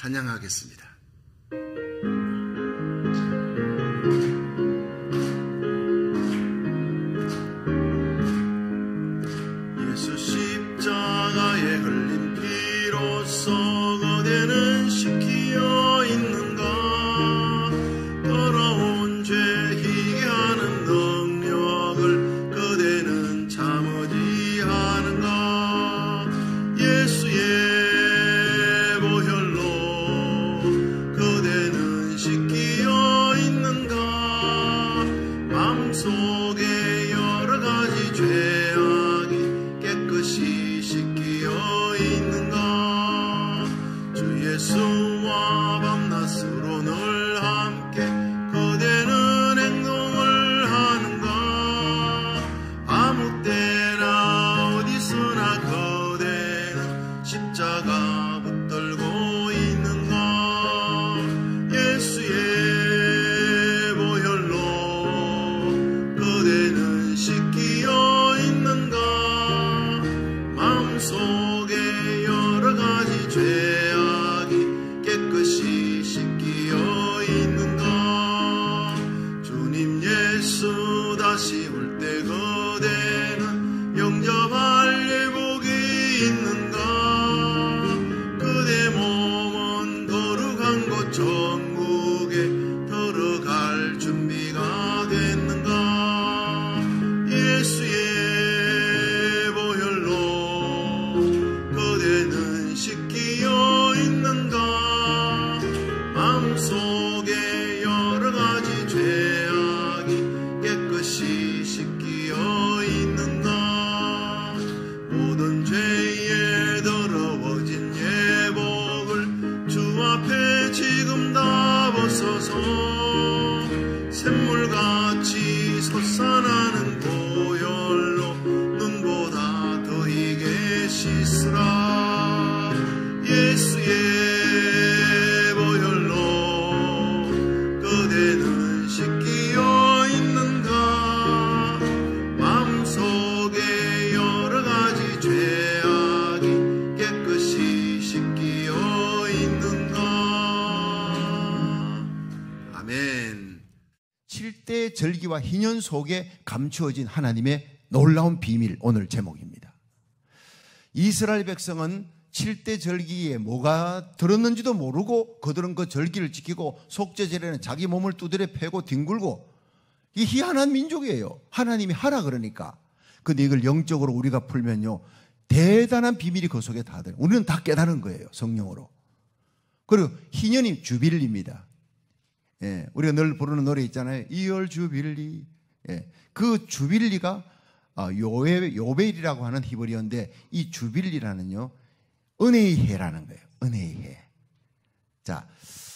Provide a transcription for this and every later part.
찬양하겠습니다. 예수 십자가에 흘린 피로써 그대는 시키어 있는가? 더러운 죄 희게 하는 능력을 그대는 참으리 하는가? 예수의 보혈로 그대는 씻기어 있는가? 마음속에 여러 가지 죄악이 깨끗이 씻기어 있는가? 주 예수와 밤낮으로 늘 함께 그대는 행동을 하는가? 아무 때나 어디서나 그대는 십자가 붙들고 있는가? 예수의 보혈로 그대는 씻기어 있는가? 마음속에 여러 가지 죄악이 깨끗이 씻기어 있는가? 주님 예수 다시 올 때 그대는 영접할 예복이 있는가? 그대 몸은 거룩한 곳 천국에 들어갈 준비가 됐는가? 예수의 보혈로 그대는 씻기어 있는가? 마음속에 여러 가지 죄악이 깨끗이 씻기어 있는가? 모든 죄에 더러워진 예복을 주 앞에 지금 다 벗어서 샘물같이 솟아나는 보혈로 눈보다 더 희게 씻으라. 예수의 보혈로 그대는 씻기어 있는가? 마음속에 여러 가지 죄악이 깨끗이 씻기어 있는가? 아멘. 7대 절기와 희년 속에 감추어진 하나님의 놀라운 비밀, 오늘 제목입니다. 이스라엘 백성은 7대 절기에 뭐가 들었는지도 모르고 그들은 그 절기를 지키고 속죄제례는 자기 몸을 두드려 패고 뒹굴고, 이 희한한 민족이에요. 하나님이 하라 그러니까. 근데 이걸 영적으로 우리가 풀면요, 대단한 비밀이 그 속에 다 들어요. 우리는 다 깨달은 거예요, 성령으로. 그리고 희년이 주빌리입니다. 예, 우리가 늘 부르는 노래 있잖아요. 2월 주빌리. 예, 그 주빌리가 요벨이라고 하는 히브리어인데, 이 주빌리라는요, 은혜의 해라는 거예요. 은혜의 해. 자,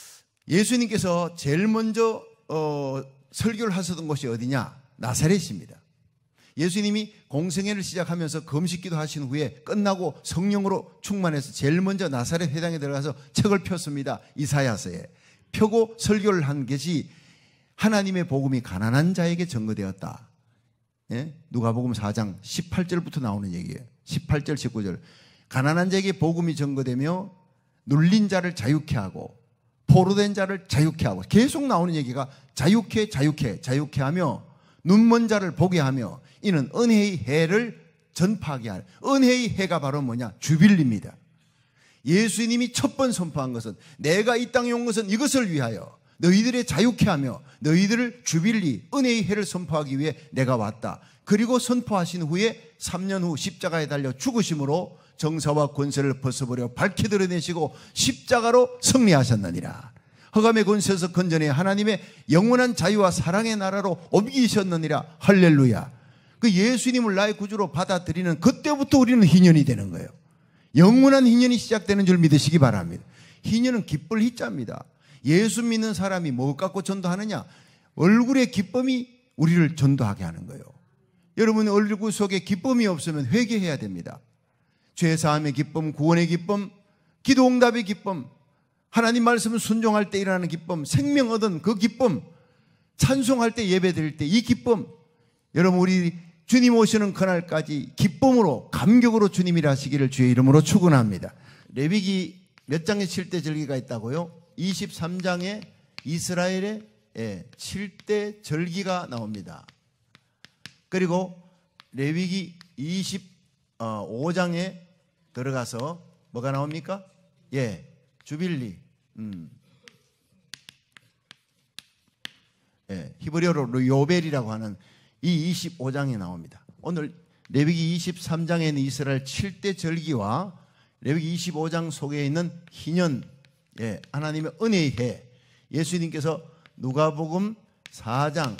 예수님께서 제일 먼저 설교를 하셨던 곳이 어디냐? 나사렛입니다. 예수님이 공생애를 시작하면서 금식기도 하신 후에 끝나고 성령으로 충만해서 제일 먼저 나사렛 회당에 들어가서 책을 폈습니다. 이사야서에 펴고 설교를 한 것이 하나님의 복음이 가난한 자에게 전거되었다. 예? 누가복음 4장 18절부터 나오는 얘기예요. 18절 19절. 가난한 자에게 복음이 전거되며 눌린 자를 자유케 하고 포로된 자를 자유케 하고, 계속 나오는 얘기가 자유케 자유케 자유케 하며 눈먼 자를 보게 하며 이는 은혜의 해를 전파하게 하는, 은혜의 해가 바로 뭐냐? 주빌리입니다. 예수님이 첫 번 선포한 것은, 내가 이 땅에 온 것은 이것을 위하여 너희들의 자유케 하며 너희들을 주빌리, 은혜의 해를 선포하기 위해 내가 왔다. 그리고 선포하신 후에 3년 후 십자가에 달려 죽으심으로 정사와 권세를 벗어버려 밝히 드러내시고 십자가로 승리하셨느니라. 흑암의 권세에서 건져내 하나님의 영원한 자유와 사랑의 나라로 옮기셨느니라. 할렐루야. 그 예수님을 나의 구주로 받아들이는 그때부터 우리는 희년이 되는 거예요. 영원한 희년이 시작되는 줄 믿으시기 바랍니다. 희년은 기쁠 희자입니다. 예수 믿는 사람이 뭐 갖고 전도하느냐? 얼굴의 기쁨이 우리를 전도하게 하는 거예요. 여러분의 얼굴 속에 기쁨이 없으면 회개해야 됩니다. 죄사함의 기쁨, 구원의 기쁨, 기도응답의 기쁨, 하나님 말씀을 순종할 때 일어나는 기쁨, 생명 얻은 그 기쁨, 찬송할 때 예배 드릴 때 이 기쁨, 여러분 우리 주님 오시는 그날까지 기쁨으로 감격으로 주님이 하시기를 주의 이름으로 축원합니다. 레위기 몇 장에 7대 절기가 있다고요? 23장에 이스라엘의 7대 절기가 나옵니다. 그리고 레위기 25장에 들어가서 뭐가 나옵니까? 주빌리. 히브리어로 요벨이라고 하는 이 25장에 나옵니다. 오늘 레위기 23장에는 이스라엘 7대 절기와 레위기 25장 속에 있는 희년, 하나님의 은혜의 해, 예수님께서 누가복음 4장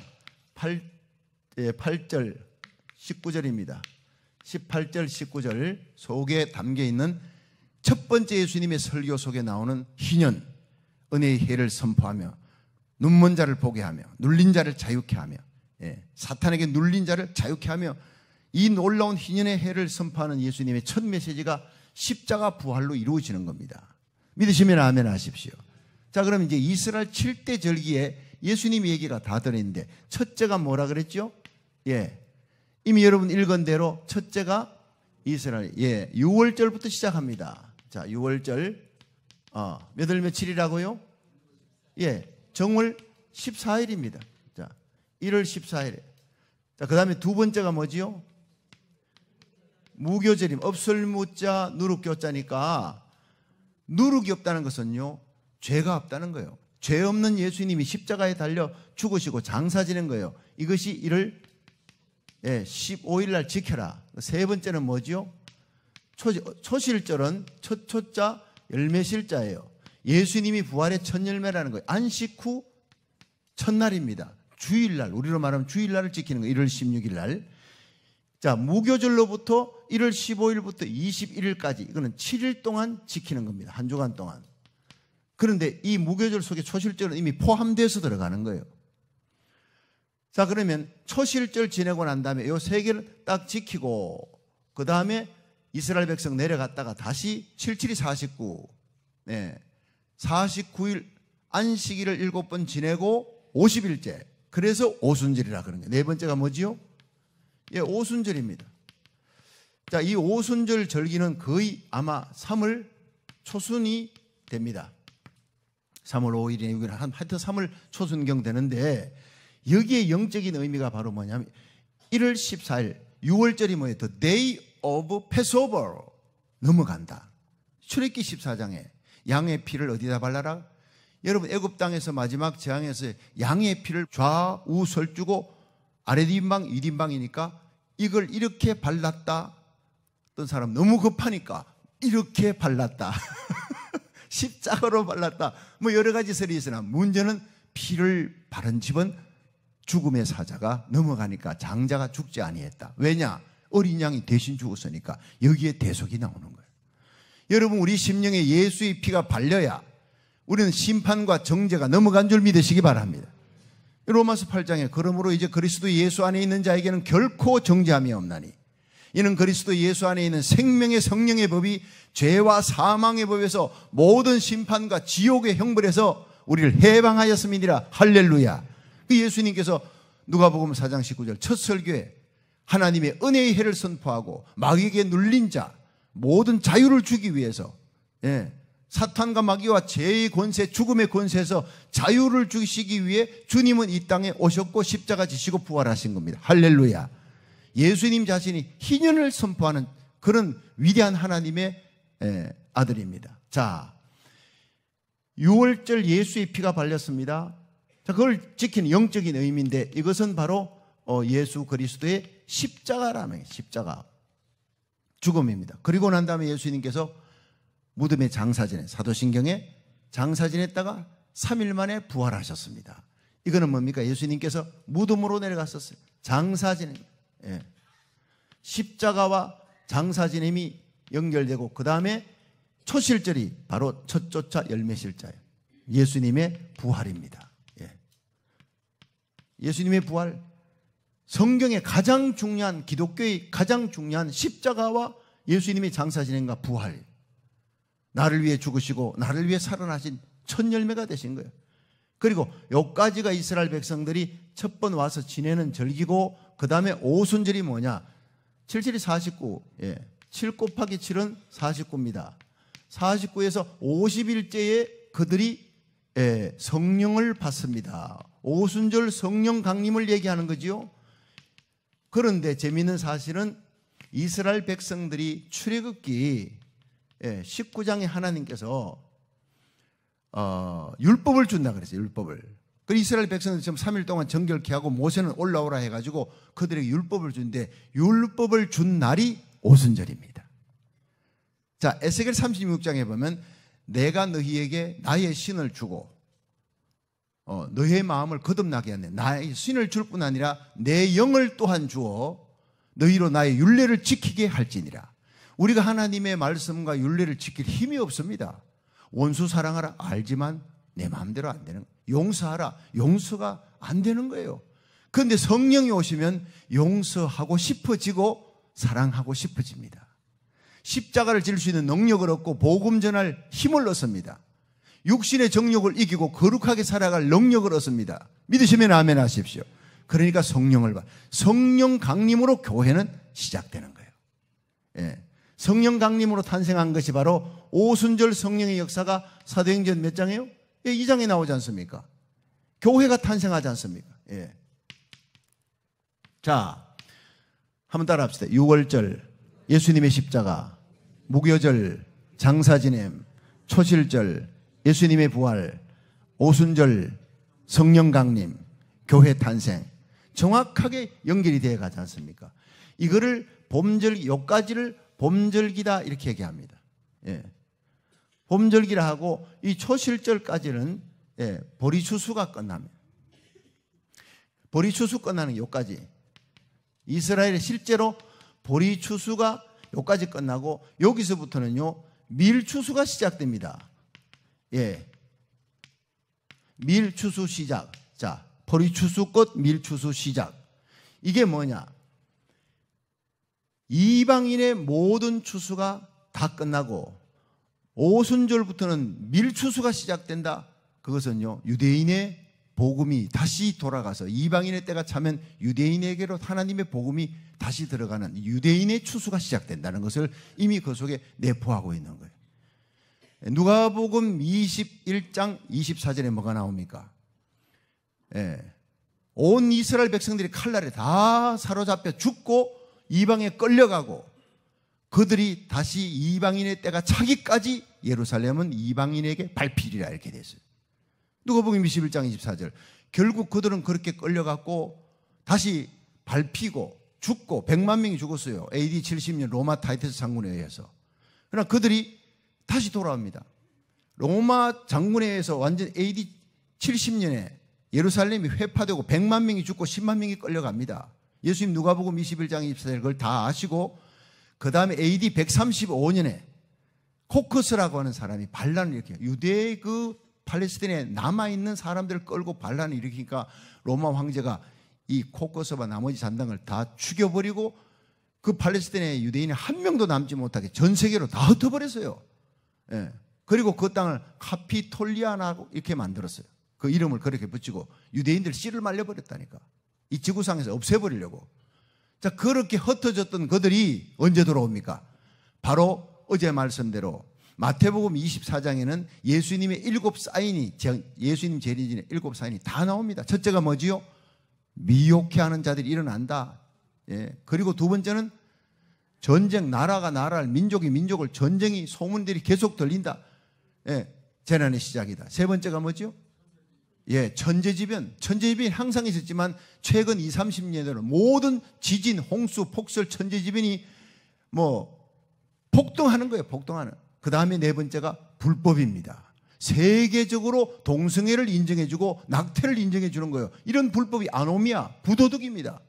8절 19절입니다. 18절 19절 속에 담겨있는 첫 번째 예수님의 설교 속에 나오는 희년, 은혜의 해를 선포하며 눈먼 자를 보게 하며 눌린 자를 자유케 하며 사탄에게 눌린 자를 자유케 하며 이 놀라운 희년의 해를 선포하는 예수님의 첫 메시지가 십자가 부활로 이루어지는 겁니다. 믿으시면 아멘 하십시오. 자, 그럼 이제 이스라엘 7대 절기에 예수님 얘기가 다 들어있는데 첫째가 뭐라 그랬죠? 이미 여러분 읽은 대로 첫째가 이스라엘 6월절부터 시작합니다. 자, 6월절 몇 월 며칠이라고요? 정월 14일입니다. 자, 1월 14일에. 자, 그 다음에 두 번째가 뭐지요? 무교절임. 업설무자 누룩교자니까 누룩이 없다는 것은요, 죄가 없다는 거예요. 죄 없는 예수님이 십자가에 달려 죽으시고 장사 지낸 거예요. 이것이 이를 15일 날 지켜라. 세 번째는 뭐지요? 초실절은 초자 열매실자예요. 예수님이 부활의 첫 열매라는 거예요. 안식 후 첫날입니다. 주일날, 우리로 말하면 주일날을 지키는 거예요. 1월 16일 날. 자, 무교절로부터 1월 15일부터 21일까지, 이거는 7일 동안 지키는 겁니다. 한 주간 동안. 그런데 이 무교절 속에 초실절은 이미 포함돼서 들어가는 거예요. 자, 그러면 초실절 지내고 난 다음에 이 세 개를 딱 지키고 그 다음에 이스라엘 백성 내려갔다가 다시 77이 49, 49일 안식일을 7번 지내고 50일째. 그래서 오순절이라 그런 거예요. 네 번째가 뭐지요? 오순절입니다. 자, 이 오순절 절기는 거의 아마 3월 초순이 됩니다. 3월 5일이나 6일, 하여튼 3월 초순경 되는데 여기에 영적인 의미가 바로 뭐냐면 1월 14일, 6월절이 뭐예요? The Day of Passover. 넘어간다. 출애굽기 14장에 양의 피를 어디다 발라라? 여러분, 애굽 땅에서 마지막 재앙에서 양의 피를 좌우 설주고 아래 뒷방, 위 뒷방이니까 이걸 이렇게 발랐다. 어떤 사람 너무 급하니까 이렇게 발랐다. 십자가로 발랐다. 뭐 여러 가지 설이 있으나 문제는 피를 바른 집은 죽음의 사자가 넘어가니까 장자가 죽지 아니했다. 왜냐? 어린 양이 대신 죽었으니까. 여기에 대속이 나오는 거예요. 여러분, 우리 심령에 예수의 피가 발려야 우리는 심판과 정죄가 넘어간 줄 믿으시기 바랍니다. 로마서 8장에 그러므로 이제 그리스도 예수 안에 있는 자에게는 결코 정죄함이 없나니 이는 그리스도 예수 안에 있는 생명의 성령의 법이 죄와 사망의 법에서 모든 심판과 지옥의 형벌에서 우리를 해방하였음이니라. 할렐루야. 예수님께서 누가복음 4장 19절 첫 설교에 하나님의 은혜의 해를 선포하고 마귀에게 눌린 자 모든 자유를 주기 위해서 사탄과 마귀와 죄의 권세, 죽음의 권세에서 자유를 주시기 위해 주님은 이 땅에 오셨고 십자가 지시고 부활하신 겁니다. 할렐루야. 예수님 자신이 희년을 선포하는 그런 위대한 하나님의 아들입니다. 자, 6월절 예수의 피가 발렸습니다. 자, 그걸 지키는 영적인 의미인데 이것은 바로 예수 그리스도의 십자가라면 십자가 죽음입니다. 그리고 난 다음에 예수님께서 무덤에 장사 지내, 사도신경에 장사 지냈다가 3일 만에 부활하셨습니다. 이거는 뭡니까? 예수님께서 무덤으로 내려갔었어요. 장사 지냄. 십자가와 장사 지냄이 연결되고 그 다음에 초실절이 바로 첫 조차 열매실자예요. 예수님의 부활입니다. 예수님의 부활, 성경의 가장 중요한, 기독교의 가장 중요한 십자가와 예수님의 장사 지냄과 부활, 나를 위해 죽으시고 나를 위해 살아나신 첫 열매가 되신 거예요. 그리고 여기까지가 이스라엘 백성들이 첫 번 와서 지내는 절기고 그 다음에 오순절이 뭐냐? 77이 49, 7 곱하기 7은 49입니다. 49에서 50일째에 그들이 성령을 받습니다. 오순절 성령 강림을 얘기하는 거지요. 그런데 재미있는 사실은 이스라엘 백성들이 출애굽기 19장에 하나님께서 율법을 준다 그랬어요. 율법을. 그 이스라엘 백성들 지금 3일 동안 정결케 하고 모세는 올라오라 해가지고 그들에게 율법을 주는데 율법을 준 날이 오순절입니다. 자, 에스겔 36장에 보면 내가 너희에게 나의 신을 주고 너희의 마음을 거듭나게 하네. 나의 신을 줄 뿐 아니라 내 영을 또한 주어 너희로 나의 율례를 지키게 할지니라. 우리가 하나님의 말씀과 율례를 지킬 힘이 없습니다. 원수 사랑하라 알지만 내 마음대로 안 되는 거예요. 용서하라 용서가 안 되는 거예요. 그런데 성령이 오시면 용서하고 싶어지고 사랑하고 싶어집니다. 십자가를 질 수 있는 능력을 얻고 복음 전할 힘을 얻습니다. 육신의 정욕을 이기고 거룩하게 살아갈 능력을 얻습니다. 믿으시면 아멘 하십시오. 그러니까 성령 강림으로 교회는 시작되는 거예요. 예. 성령 강림으로 탄생한 것이 바로 오순절 성령의 역사가 사도행전 몇 장이에요? 2장에 나오지 않습니까? 교회가 탄생하지 않습니까? 예. 자, 한번 따라 합시다. 6월절 예수님의 십자가, 무교절 장사지냄, 초실절 예수님의 부활, 오순절 성령 강림, 교회 탄생 정확하게 연결이 되어 가지 않습니까? 이거를 봄절, 요까지를 봄절기다 이렇게 얘기합니다. 예. 봄절기라 하고 이 초실절까지는 보리추수가 끝납니다. 보리추수 끝나는 요까지. 이스라엘이 실제로 보리추수가 요까지 끝나고 여기서부터는요 밀추수가 시작됩니다. 예. 밀추수 시작. 자, 보리추수 끝, 밀추수 시작. 이게 뭐냐? 이방인의 모든 추수가 다 끝나고 오순절부터는 밀추수가 시작된다. 그것은요 유대인의 복음이 다시 돌아가서 이방인의 때가 차면 유대인에게로 하나님의 복음이 다시 들어가는 유대인의 추수가 시작된다는 것을 이미 그 속에 내포하고 있는 거예요. 누가복음 21장 24절에 뭐가 나옵니까? 예. 온 이스라엘 백성들이 칼날에 다 사로잡혀 죽고 이방에 끌려가고 그들이 다시 이방인의 때가 차기까지 예루살렘은 이방인에게 밟히리라 이렇게 됐어요. 누가복음 21장 24절. 결국 그들은 그렇게 끌려갔고 다시 밟히고 죽고 100만 명이 죽었어요. AD 70년 로마 타이투스 장군에 의해서. 그러나 그들이 다시 돌아옵니다. 로마 장군에 의해서 완전 AD 70년에 예루살렘이 회파되고 100만 명이 죽고 10만 명이 끌려갑니다. 예수님 누가복음 21장 24절 그걸 다 아시고 그 다음에 AD 135년에 코커스라고 하는 사람이 반란을 일으켜요. 유대의 그 팔레스틴에 남아있는 사람들을 끌고 반란을 일으키니까 로마 황제가 이 코커스와 나머지 잔당을 다 죽여버리고 그 팔레스틴의 유대인이 한 명도 남지 못하게 전 세계로 다 흩어버렸어요. 예. 그리고 그 땅을 카피톨리아나고 이렇게 만들었어요. 그 이름을 그렇게 붙이고 유대인들 씨를 말려버렸다니까. 이 지구상에서 없애버리려고. 자, 그렇게 흩어졌던 그들이 언제 돌아옵니까? 바로 어제 말씀대로 마태복음 24장에는 예수님의 7사인이 예수님 재림전에 7사인이 다 나옵니다. 첫째가 뭐지요? 미혹해 하는 자들이 일어난다. 예. 그리고 두 번째는 전쟁, 나라가 나라를, 민족이 민족을, 전쟁이 소문들이 계속 들린다. 예. 재난의 시작이다. 세 번째가 뭐지요? 예, 천재지변. 천재지변이 항상 있었지만 최근 20, 30년으로 모든 지진, 홍수, 폭설, 천재지변이 폭동하는 거예요. 폭동하는. 그 다음에 네 번째가 불법입니다. 세계적으로 동성애를 인정해주고 낙태를 인정해주는 거예요. 이런 불법이 아노미아, 부도덕입니다.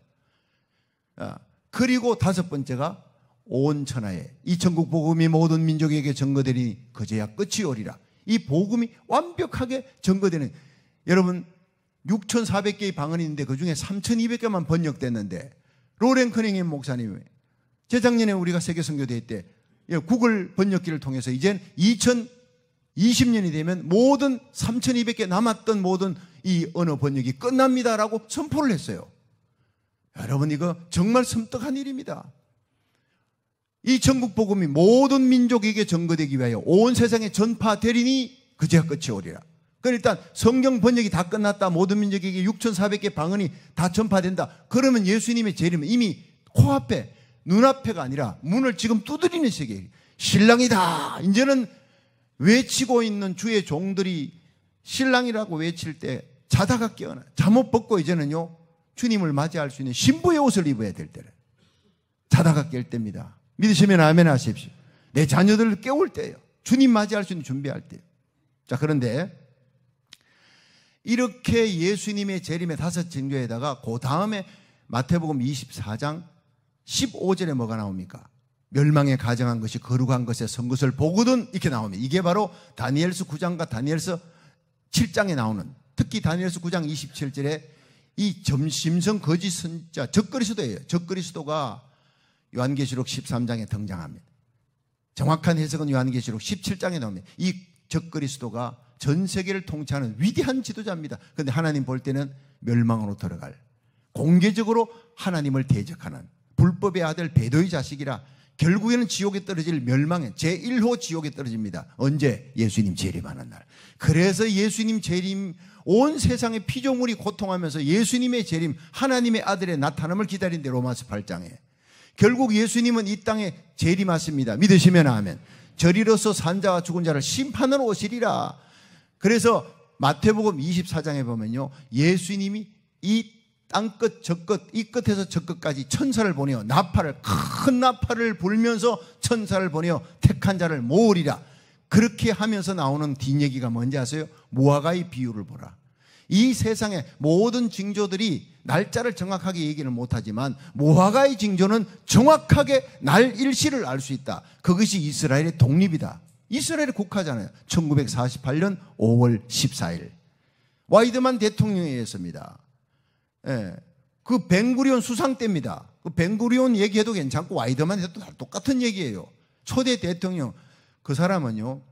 그리고 다섯 번째가 온 천하에 이 천국 복음이 모든 민족에게 전거되리니 그제야 끝이 오리라. 이 복음이 완벽하게 전거되는. 여러분 6,400개의 방언이 있는데 그중에 3,200개만 번역됐는데 로렌 커닝햄 목사님이 재작년에 우리가 세계선교대회 때 구글 번역기를 통해서 이젠 2020년이 되면 모든 3,200개 남았던 모든 이 언어 번역이 끝납니다라고 선포를 했어요. 여러분 이거 정말 섬뜩한 일입니다. 이 천국 복음이 모든 민족에게 전거되기 위하여 온 세상에 전파되리니 그제야 끝이 오리라. 그러니까 일단 성경 번역이 다 끝났다. 모든 민족에게 6,400개 방언이 다 전파된다. 그러면 예수님의 재림은 이미 코앞에, 눈앞에가 아니라 문을 지금 두드리는 시기예요. 신랑이다. 이제는 외치고 있는 주의 종들이 신랑이라고 외칠 때 자다가 깨어나. 잠옷 벗고 이제는요, 주님을 맞이할 수 있는 신부의 옷을 입어야 될 때래. 자다가 깰 때입니다. 믿으시면 아멘 하십시오. 내 자녀들을 깨울 때예요. 주님 맞이할 수 있는 준비할 때예요. 자, 그런데 이렇게 예수님의 재림의 5 징조에다가 그 다음에 마태복음 24장 15절에 뭐가 나옵니까? 멸망에 가정한 것이 거룩한 것에 선 것을 보거든, 이렇게 나옵니다. 이게 바로 다니엘서 9장과 다니엘서 7장에 나오는, 특히 다니엘서 9장 27절에 이 점심성 거짓 선지자 적그리스도예요. 적그리스도가 요한계시록 13장에 등장합니다. 정확한 해석은 요한계시록 17장에 나옵니다. 이 적그리스도가 전 세계를 통치하는 위대한 지도자입니다. 그런데 하나님 볼 때는 멸망으로 들어갈, 공개적으로 하나님을 대적하는 불법의 아들 배도의 자식이라 결국에는 지옥에 떨어질 멸망의 제1호 지옥에 떨어집니다. 언제? 예수님 재림하는 날. 그래서 예수님 재림, 온 세상의 피조물이 고통하면서 예수님의 재림, 하나님의 아들의 나타남을 기다린대. 로마서 8장에. 결국 예수님은 이 땅에 재림하십니다. 믿으시면 아멘. 저리로서 산자와 죽은 자를 심판하러 오시리라. 그래서 마태복음 24장에 보면요, 예수님이 이 땅끝 저끝, 이 끝에서 저 끝까지 천사를 보내어 나팔을, 큰 나팔을 불면서 천사를 보내어 택한 자를 모으리라. 그렇게 하면서 나오는 뒷얘기가 뭔지 아세요? 무화과의 비유를 보라. 이 세상의 모든 징조들이 날짜를 정확하게 얘기를 못하지만 무화과의 징조는 정확하게 날 일시를 알 수 있다. 그것이 이스라엘의 독립이다. 이스라엘의 국가잖아요. 1948년 5월 14일 와이드만 대통령에 의해서입니다. 예, 그 벤구리온 수상 때입니다. 그 벤구리온 얘기해도 괜찮고 와이드만 해도 똑같은 얘기예요. 초대 대통령, 그 사람은요,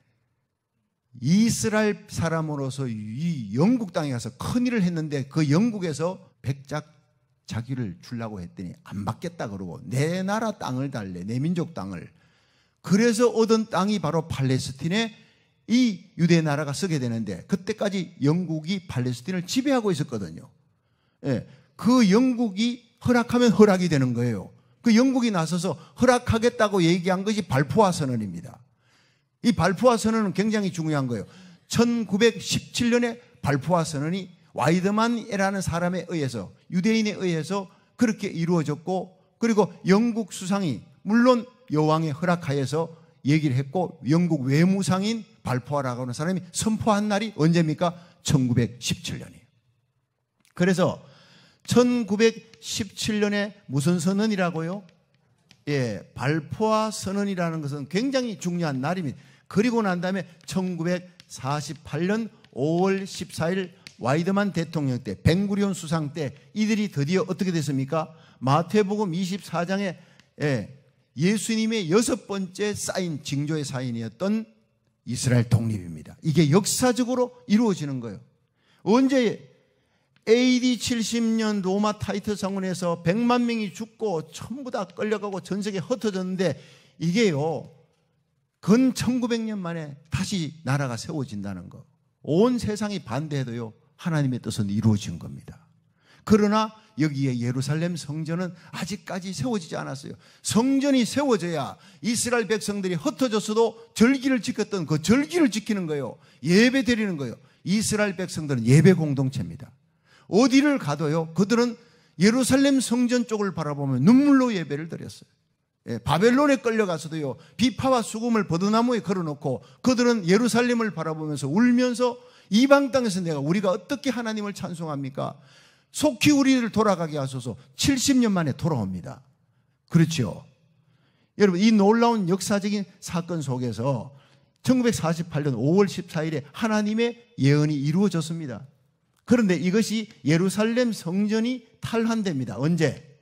이스라엘 사람으로서 이 영국 땅에 가서 큰일을 했는데 그 영국에서 백작 자기를 주려고 했더니 안 받겠다 그러고 내 나라 땅을 달래, 내 민족 땅을. 그래서 얻은 땅이 바로 팔레스틴에 이 유대 나라가 서게 되는데, 그때까지 영국이 팔레스틴을 지배하고 있었거든요. 예, 그 영국이 허락하면 허락이 되는 거예요. 그 영국이 나서서 허락하겠다고 얘기한 것이 발포화 선언입니다. 이 발포화 선언은 굉장히 중요한 거예요. 1917년에 발포화 선언이 와이드만이라는 사람에 의해서, 유대인에 의해서 그렇게 이루어졌고, 그리고 영국 수상이 물론 여왕의 허락하에서 얘기를 했고, 영국 외무상인 발포화라고 하는 사람이 선포한 날이 언제입니까? 1917년이에요. 그래서 1917년에 무슨 선언이라고요? 예, 발포화 선언이라는 것은 굉장히 중요한 날입니다. 그리고 난 다음에 1948년 5월 14일 와이드만 대통령 때, 벤구리온 수상 때 이들이 드디어 어떻게 됐습니까? 마태복음 24장에 예수님의 6번째 사인, 징조의 사인이었던 이스라엘 독립입니다. 이게 역사적으로 이루어지는 거예요. 언제? AD 70년 로마 타이트 성원에서 100만 명이 죽고 전부 다 끌려가고 전 세계에 흩어졌는데, 이게요, 근 1900년 만에 다시 나라가 세워진다는 거. 온 세상이 반대해도요, 하나님의 뜻은 이루어진 겁니다. 그러나 여기에 예루살렘 성전은 아직까지 세워지지 않았어요. 성전이 세워져야 이스라엘 백성들이 흩어졌어도 절기를 지켰던 그 절기를 지키는 거예요. 예배 드리는 거예요. 이스라엘 백성들은 예배 공동체입니다. 어디를 가도요, 그들은 예루살렘 성전 쪽을 바라보면 눈물로 예배를 드렸어요. 예, 바벨론에 끌려가서도요, 비파와 수금을 버드나무에 걸어놓고 그들은 예루살렘을 바라보면서 울면서 이방 땅에서 우리가 어떻게 하나님을 찬송합니까? 속히 우리를 돌아가게 하소서. 70년 만에 돌아옵니다. 그렇죠? 여러분, 이 놀라운 역사적인 사건 속에서 1948년 5월 14일에 하나님의 예언이 이루어졌습니다. 그런데 이것이 예루살렘 성전이 탈환됩니다. 언제?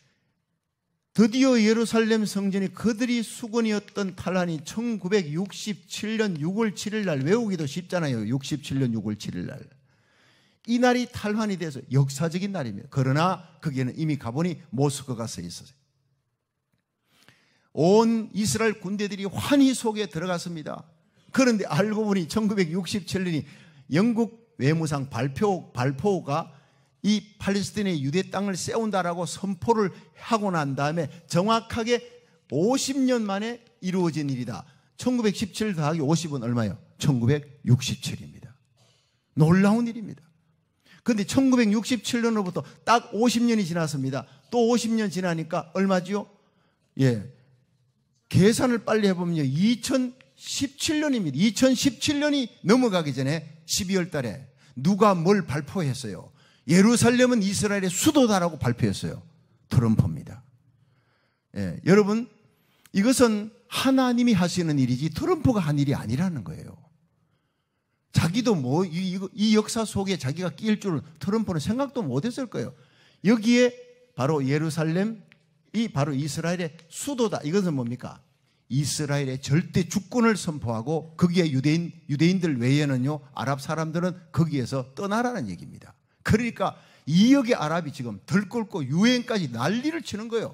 드디어 예루살렘 성전이 그들이 수건이었던 탈환이 1967년 6월 7일 날, 외우기도 쉽잖아요. 67년 6월 7일 날. 이 날이 탈환이 돼서 역사적인 날입니다. 그러나 거기에는 이미 가보니 모스크가 서 있었어요. 온 이스라엘 군대들이 환희 속에 들어갔습니다. 그런데 알고 보니 1967년이 영국 외무상 발포가 이 팔레스타인의 유대 땅을 세운다라고 선포를 하고 난 다음에 정확하게 50년 만에 이루어진 일이다. 1917 더하기 50은 얼마예요? 1967입니다. 놀라운 일입니다. 그런데 1967년으로부터 딱 50년이 지났습니다. 또 50년 지나니까 얼마지요? 예, 계산을 빨리 해보면요, 2017년입니다. 2017년이 넘어가기 전에 12월 달에 누가 뭘 발표했어요? 예루살렘은 이스라엘의 수도다라고 발표했어요. 트럼프입니다. 예, 여러분, 이것은 하나님이 하시는 일이지 트럼프가 한 일이 아니라는 거예요. 자기도 뭐 이 역사 속에 자기가 끼일 줄은 트럼프는 생각도 못했을 거예요. 여기에 바로 예루살렘이 바로 이스라엘의 수도다. 이것은 뭡니까? 이스라엘의 절대 주권을 선포하고 거기에 유대인들 외에는요, 아랍 사람들은 거기에서 떠나라는 얘기입니다. 그러니까 2억의 아랍이 지금 들끓고 유엔까지 난리를 치는 거예요.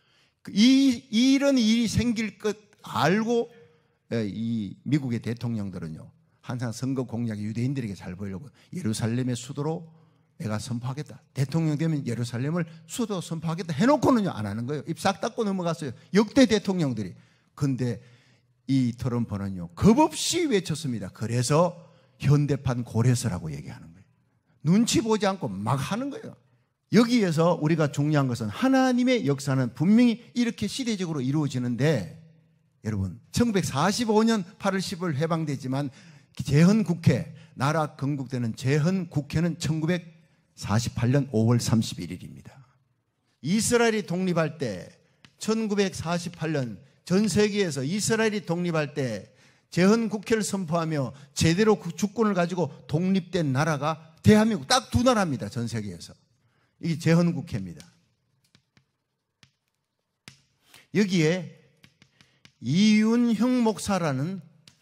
이런 일이 생길 것 알고 이 미국의 대통령들은요, 항상 선거 공약이 유대인들에게 잘 보이려고 예루살렘의 수도로 내가 선포하겠다. 대통령 되면 예루살렘을 수도 선포하겠다 해놓고는요, 안 하는 거예요. 입 싹 닫고 넘어갔어요. 역대 대통령들이. 근데 이 트럼프는요, 겁없이 외쳤습니다. 그래서 현대판 고레스라고 얘기하는 거예요. 눈치 보지 않고 막 하는 거예요. 여기에서 우리가 중요한 것은 하나님의 역사는 분명히 이렇게 시대적으로 이루어지는데, 여러분 1945년 8월 10일 해방되지만 제헌국회, 나라 건국되는 제헌국회는 1948년 5월 31일입니다. 이스라엘이 독립할 때 1948년 전 세계에서 이스라엘이 독립할 때 제헌국회를 선포하며 제대로 주권을 가지고 독립된 나라가 대한민국 딱 두 나라입니다. 전 세계에서. 이게 제헌국회입니다. 여기에 이윤형 목사라는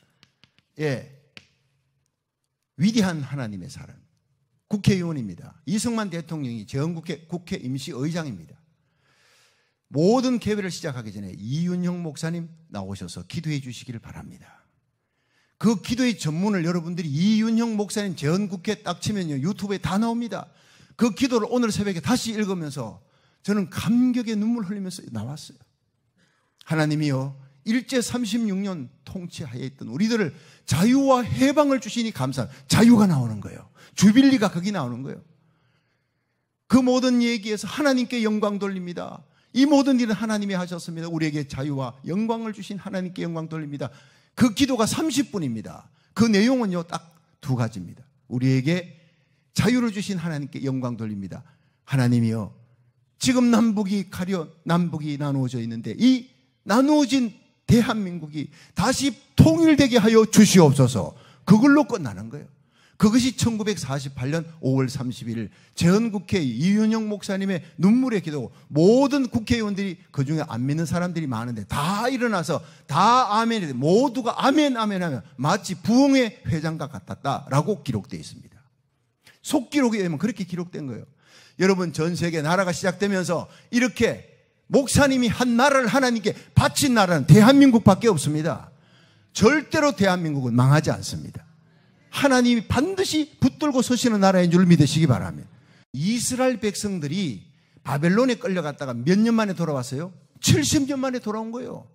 위대한 하나님의 사람, 국회의원입니다. 이승만 대통령이 제헌국회 국회 임시의장입니다. 모든 개회를 시작하기 전에 이윤형 목사님 나오셔서 기도해 주시기를 바랍니다. 그 기도의 전문을 여러분들이 이윤형 목사님 제헌국회 딱 치면요, 유튜브에 다 나옵니다. 그 기도를 오늘 새벽에 다시 읽으면서 저는 감격의 눈물 흘리면서 나왔어요. 하나님이요, 일제 36년 통치하에 있던 우리들을 자유와 해방을 주시니 감사합니다. 자유가 나오는 거예요. 주빌리가 거기 나오는 거예요. 그 모든 얘기에서 하나님께 영광 돌립니다. 이 모든 일은 하나님이 하셨습니다. 우리에게 자유와 영광을 주신 하나님께 영광 돌립니다. 그 기도가 30분입니다. 그 내용은요, 딱 두 가지입니다. 우리에게 자유를 주신 하나님께 영광 돌립니다. 하나님이요, 지금 남북이 나누어져 있는데 이 나누어진 대한민국이 다시 통일되게 하여 주시옵소서. 그걸로 끝나는 거예요. 그것이 1948년 5월 31일 제헌국회 이윤영 목사님의 눈물의 기도고, 모든 국회의원들이 그중에 안 믿는 사람들이 많은데 다 일어나서 다 아멘이, 모두가 아멘 아멘 하면 마치 부흥의 회장과 같았다라고 기록되어 있습니다. 속기록에 의하면 그렇게 기록된 거예요. 여러분, 전 세계 나라가 시작되면서 이렇게 목사님이 한 나라를 하나님께 바친 나라는 대한민국밖에 없습니다. 절대로 대한민국은 망하지 않습니다. 하나님이 반드시 붙들고 서시는 나라인 줄 믿으시기 바랍니다. 이스라엘 백성들이 바벨론에 끌려갔다가 몇 년 만에 돌아왔어요? 70년 만에 돌아온 거예요.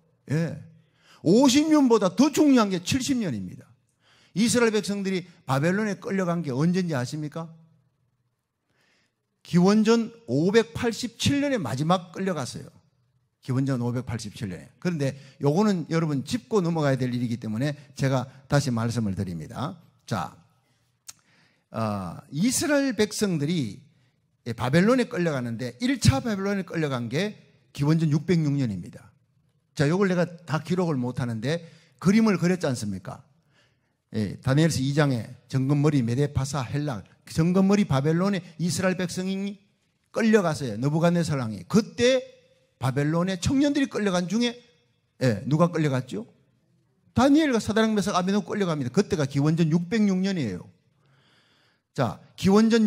50년보다 더 중요한 게 70년입니다. 이스라엘 백성들이 바벨론에 끌려간 게 언제인지 아십니까? 기원전 587년에 마지막 끌려갔어요. 기원전 587년에. 그런데 요거는 여러분 짚고 넘어가야 될 일이기 때문에 제가 다시 말씀을 드립니다. 자, 이스라엘 백성들이 바벨론에 끌려가는데 1차 바벨론에 끌려간 게 기원전 606년입니다. 자, 요걸 내가 다 기록을 못하는데 그림을 그렸지 않습니까? 다니엘서 2장에 정금머리 메데파사 헬락, 정금머리 바벨론에 이스라엘 백성이 끌려갔어요. 느부갓네살 왕이. 그때 바벨론에 청년들이 끌려간 중에 누가 끌려갔죠? 다니엘과 사드락 메삭 아벤노고 끌려갑니다. 그때가 기원전 606년이에요. 자, 기원전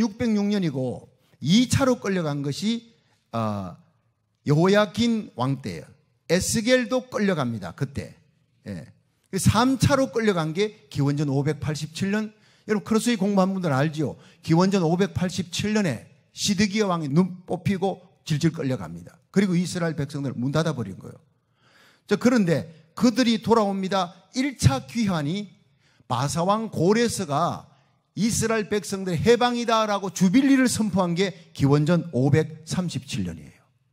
606년이고 2차로 끌려간 것이 여호야긴 왕 때예요. 에스겔도 끌려갑니다. 그때. 예. 3차로 끌려간 게 기원전 587년. 여러분 크로스웨이 공부한 분들 알지요? 기원전 587년에 시드기야 왕이 눈 뽑히고 질질 끌려갑니다. 그리고 이스라엘 백성들 문 닫아버린 거예요. 자, 그런데 그들이 돌아옵니다. 1차 귀환이 바사왕 고레스가 이스라엘 백성들의 해방이다라고 주빌리를 선포한 게 기원전 537년이에요.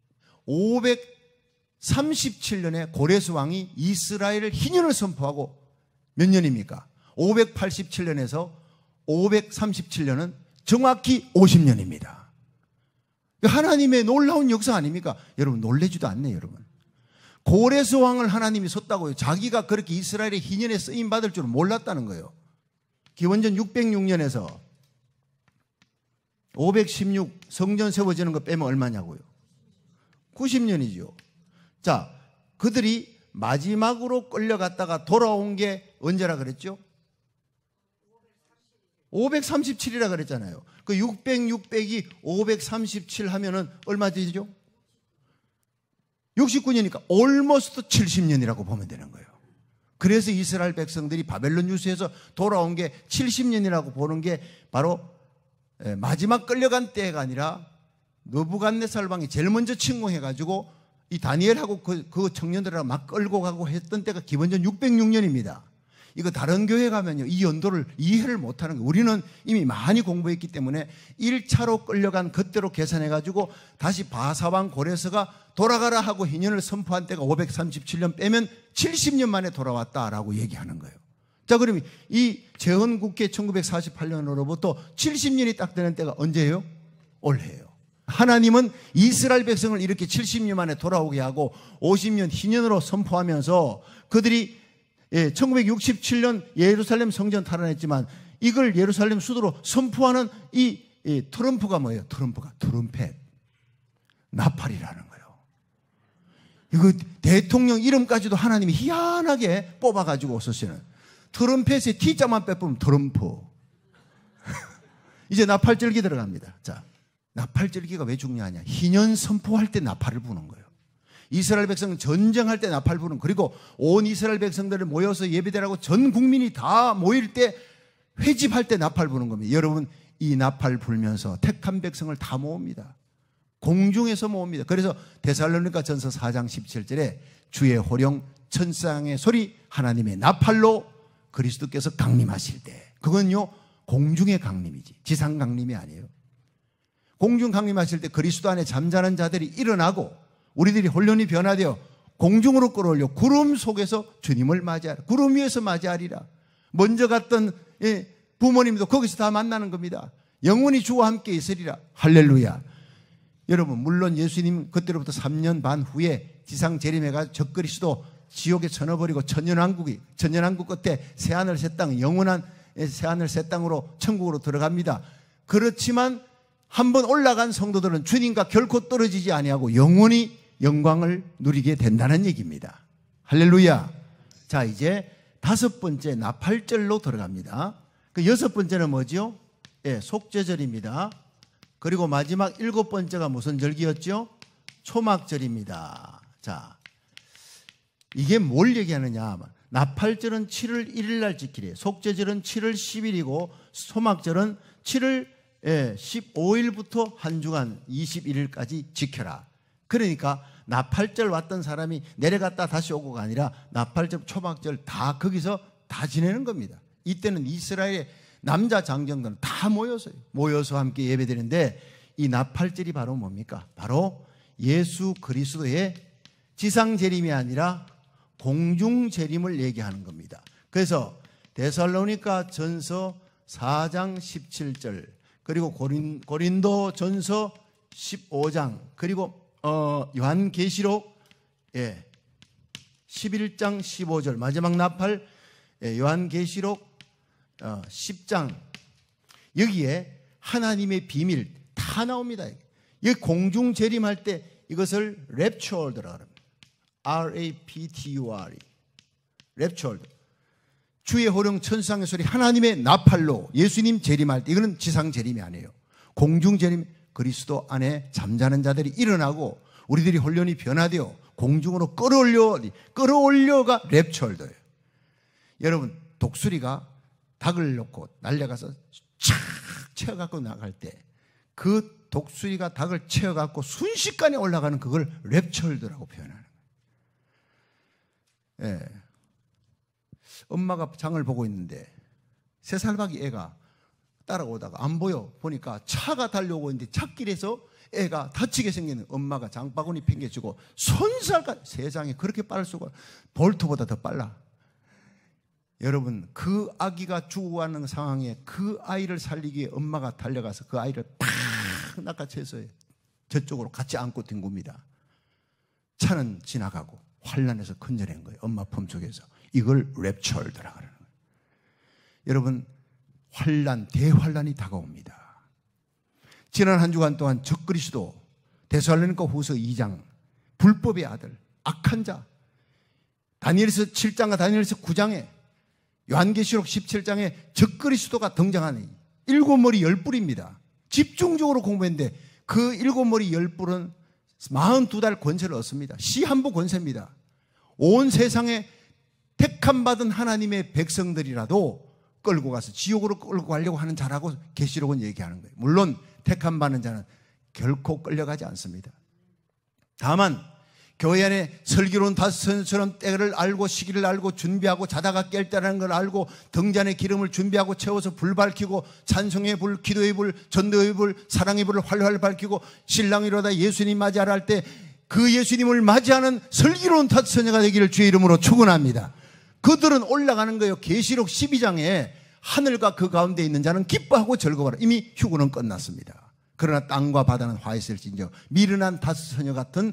537년에 고레스 왕이 이스라엘 희년을 선포하고 몇 년입니까? 587년에서 537년은 정확히 50년입니다. 하나님의 놀라운 역사 아닙니까? 여러분 놀래지도 않네요. 여러분 고레스 왕을 하나님이 섰다고요. 자기가 그렇게 이스라엘의 희년에 쓰임받을 줄은 몰랐다는 거예요. 기원전 606년에서 516 성전 세워지는 거 빼면 얼마냐고요? 90년이죠. 자, 그들이 마지막으로 끌려갔다가 돌아온 게 언제라 그랬죠? 537이라 그랬잖아요. 그 600이 537 하면은 얼마 되죠? 69년이니까 almost 70년이라고 보면 되는 거예요. 그래서 이스라엘 백성들이 바벨론 유수에서 돌아온 게 70년이라고 보는 게 바로 마지막 끌려간 때가 아니라 느부갓네살 왕이 제일 먼저 침공해가지고 이 다니엘하고 그 청년들을 막 끌고 가고 했던 때가 기원전 606년입니다. 이거 다른 교회 가면요 이 연도를 이해를 못하는 거예요. 우리는 이미 많이 공부했기 때문에 1차로 끌려간 그때로 계산해가지고 다시 바사왕 고레스가 돌아가라 하고 희년을 선포한 때가 537년 빼면 70년 만에 돌아왔다라고 얘기하는 거예요. 자, 그러면 이 재헌국회 1948년으로부터 70년이 딱 되는 때가 언제예요? 올해예요. 하나님은 이스라엘 백성을 이렇게 70년 만에 돌아오게 하고 50년 희년으로 선포하면서 그들이 1967년 예루살렘 성전 탈환했지만 이걸 예루살렘 수도로 선포하는 이 트럼프가 뭐예요? 트럼펫. 나팔이라는 거예요. 이거 대통령 이름까지도 하나님이 희한하게 뽑아가지고 쓰시는 트럼펫에 T자만 빼보면 트럼프. 이제 나팔절기 들어갑니다. 자, 나팔절기가 왜 중요하냐? 희년 선포할 때 나팔을 부는 거예요. 이스라엘 백성은 전쟁할 때 나팔 부는, 그리고 온 이스라엘 백성들을 모여서 예배드리라고 전 국민이 다 모일 때 회집할 때 나팔 부는 겁니다. 여러분 이 나팔 불면서 택한 백성을 다 모읍니다. 공중에서 모읍니다. 그래서 데살로니가 전서 4장 17절에 주의 호령 천상의 소리 하나님의 나팔로 그리스도께서 강림하실 때, 그건요 공중의 강림이지 지상 강림이 아니에요. 공중 강림하실 때 그리스도 안에 잠자는 자들이 일어나고 우리들이 혼련이 변화되어 공중으로 끌어올려 구름 속에서 주님을 맞이하라. 구름 위에서 맞이하리라. 먼저 갔던 부모님도 거기서 다 만나는 겁니다. 영원히 주와 함께 있으리라. 할렐루야. 여러분 물론 예수님 그때로부터 3년 반 후에 지상 재림해가 적그리스도 지옥에 쳐넣어버리고 천년왕국 끝에 새하늘 새 땅, 영원한 새하늘 새 땅으로 천국으로 들어갑니다. 그렇지만 한번 올라간 성도들은 주님과 결코 떨어지지 아니하고 영원히 영광을 누리게 된다는 얘기입니다. 할렐루야. 자, 이제 5번째 나팔절로 들어갑니다. 그 6번째는 뭐죠? 속죄절입니다. 그리고 마지막 7번째가 무슨 절기였죠? 초막절입니다. 자, 이게 뭘 얘기하느냐? 나팔절은 7월 1일 날 지키래요. 속죄절은 7월 10일이고 초막절은 7월 15일부터 한 주간 21일까지 지켜라. 그러니까 나팔절 왔던 사람이 내려갔다 다시 오고가 아니라 나팔절, 초막절 다 거기서 다 지내는 겁니다. 이때는 이스라엘의 남자 장정들은 다 모여서 함께 예배드리는데 이 나팔절이 바로 뭡니까? 바로 예수 그리스도의 지상 재림이 아니라 공중 재림을 얘기하는 겁니다. 그래서 데살로니가 전서 4장 17절, 그리고 고린도 전서 15장, 그리고 요한계시록 11장 15절, 마지막 나팔 요한계시록 10장, 여기에 하나님의 비밀 다 나옵니다. 여기 공중 재림할 때 이것을 랩처얼드라고 합니다. R-A-P-T-U-R-E, 랩처얼드. 주의 호령 천상의 소리 하나님의 나팔로 예수님 재림할 때, 이거는 지상 재림이 아니에요. 공중 재림, 그리스도 안에 잠자는 자들이 일어나고 우리들이 혼련이 변화되어 공중으로 끌어올려가 랩처홀더예요. 여러분, 독수리가 닭을 놓고 날려가서 착 채워갖고 나갈 때 그 독수리가 닭을 채워갖고 순식간에 올라가는 그걸 랩처홀더라고 표현하는 거예요. 예. 엄마가 장을 보고 있는데 3살박이 애가 따라오다가 안 보여 보니까 차가 달려오고 있는데 찻길에서 애가 다치게 생기는 엄마가 장바구니 핑계주고 손살까지, 세상에 그렇게 빠를 수가, 볼트보다 더 빨라. 여러분, 그 아기가 죽어가는 상황에 그 아이를 살리기 위해 엄마가 달려가서 그 아이를 팍 낚아채서 저쪽으로 같이 안고 뒹굽니다. 차는 지나가고 환란에서 건져낸 거예요. 엄마 품 속에서. 이걸 랩처홀더라 그러는 거예요. 여러분, 환란, 대환란이 다가옵니다. 지난 한 주간 동안 적그리스도, 데살로니가 후서 2장, 불법의 아들, 악한 자, 다니엘서 7장과 다니엘서 9장에, 요한계시록 17장에 적그리스도가 등장하는 7머리 10뿔입니다. 집중적으로 공부했는데 그 7머리 10뿔은 42달 권세를 얻습니다. 시한부 권세입니다. 온 세상에 택함받은 하나님의 백성들이라도 끌고 가서 지옥으로 끌고 가려고 하는 자라고 계시록은 얘기하는 거예요. 물론 택함받는 자는 결코 끌려가지 않습니다. 다만 교회 안에 슬기로운 다섯처럼 때를 알고 시기를 알고 준비하고 자다가 깰 때라는 걸 알고 등잔에 기름을 준비하고 채워서 불 밝히고 찬송의 불, 기도의 불, 전도의 불, 사랑의 불을 활활 밝히고 신랑이로다 예수님 맞이하라 할 때 그 예수님을 맞이하는 슬기로운 다섯처녀가 되기를 주의 이름으로 축원합니다. 그들은 올라가는 거예요. 계시록 12장에 하늘과 그 가운데 있는 자는 기뻐하고 즐거워하라. 이미 휴거는 끝났습니다. 그러나 땅과 바다는 화했을진저 미련한 다섯처녀 같은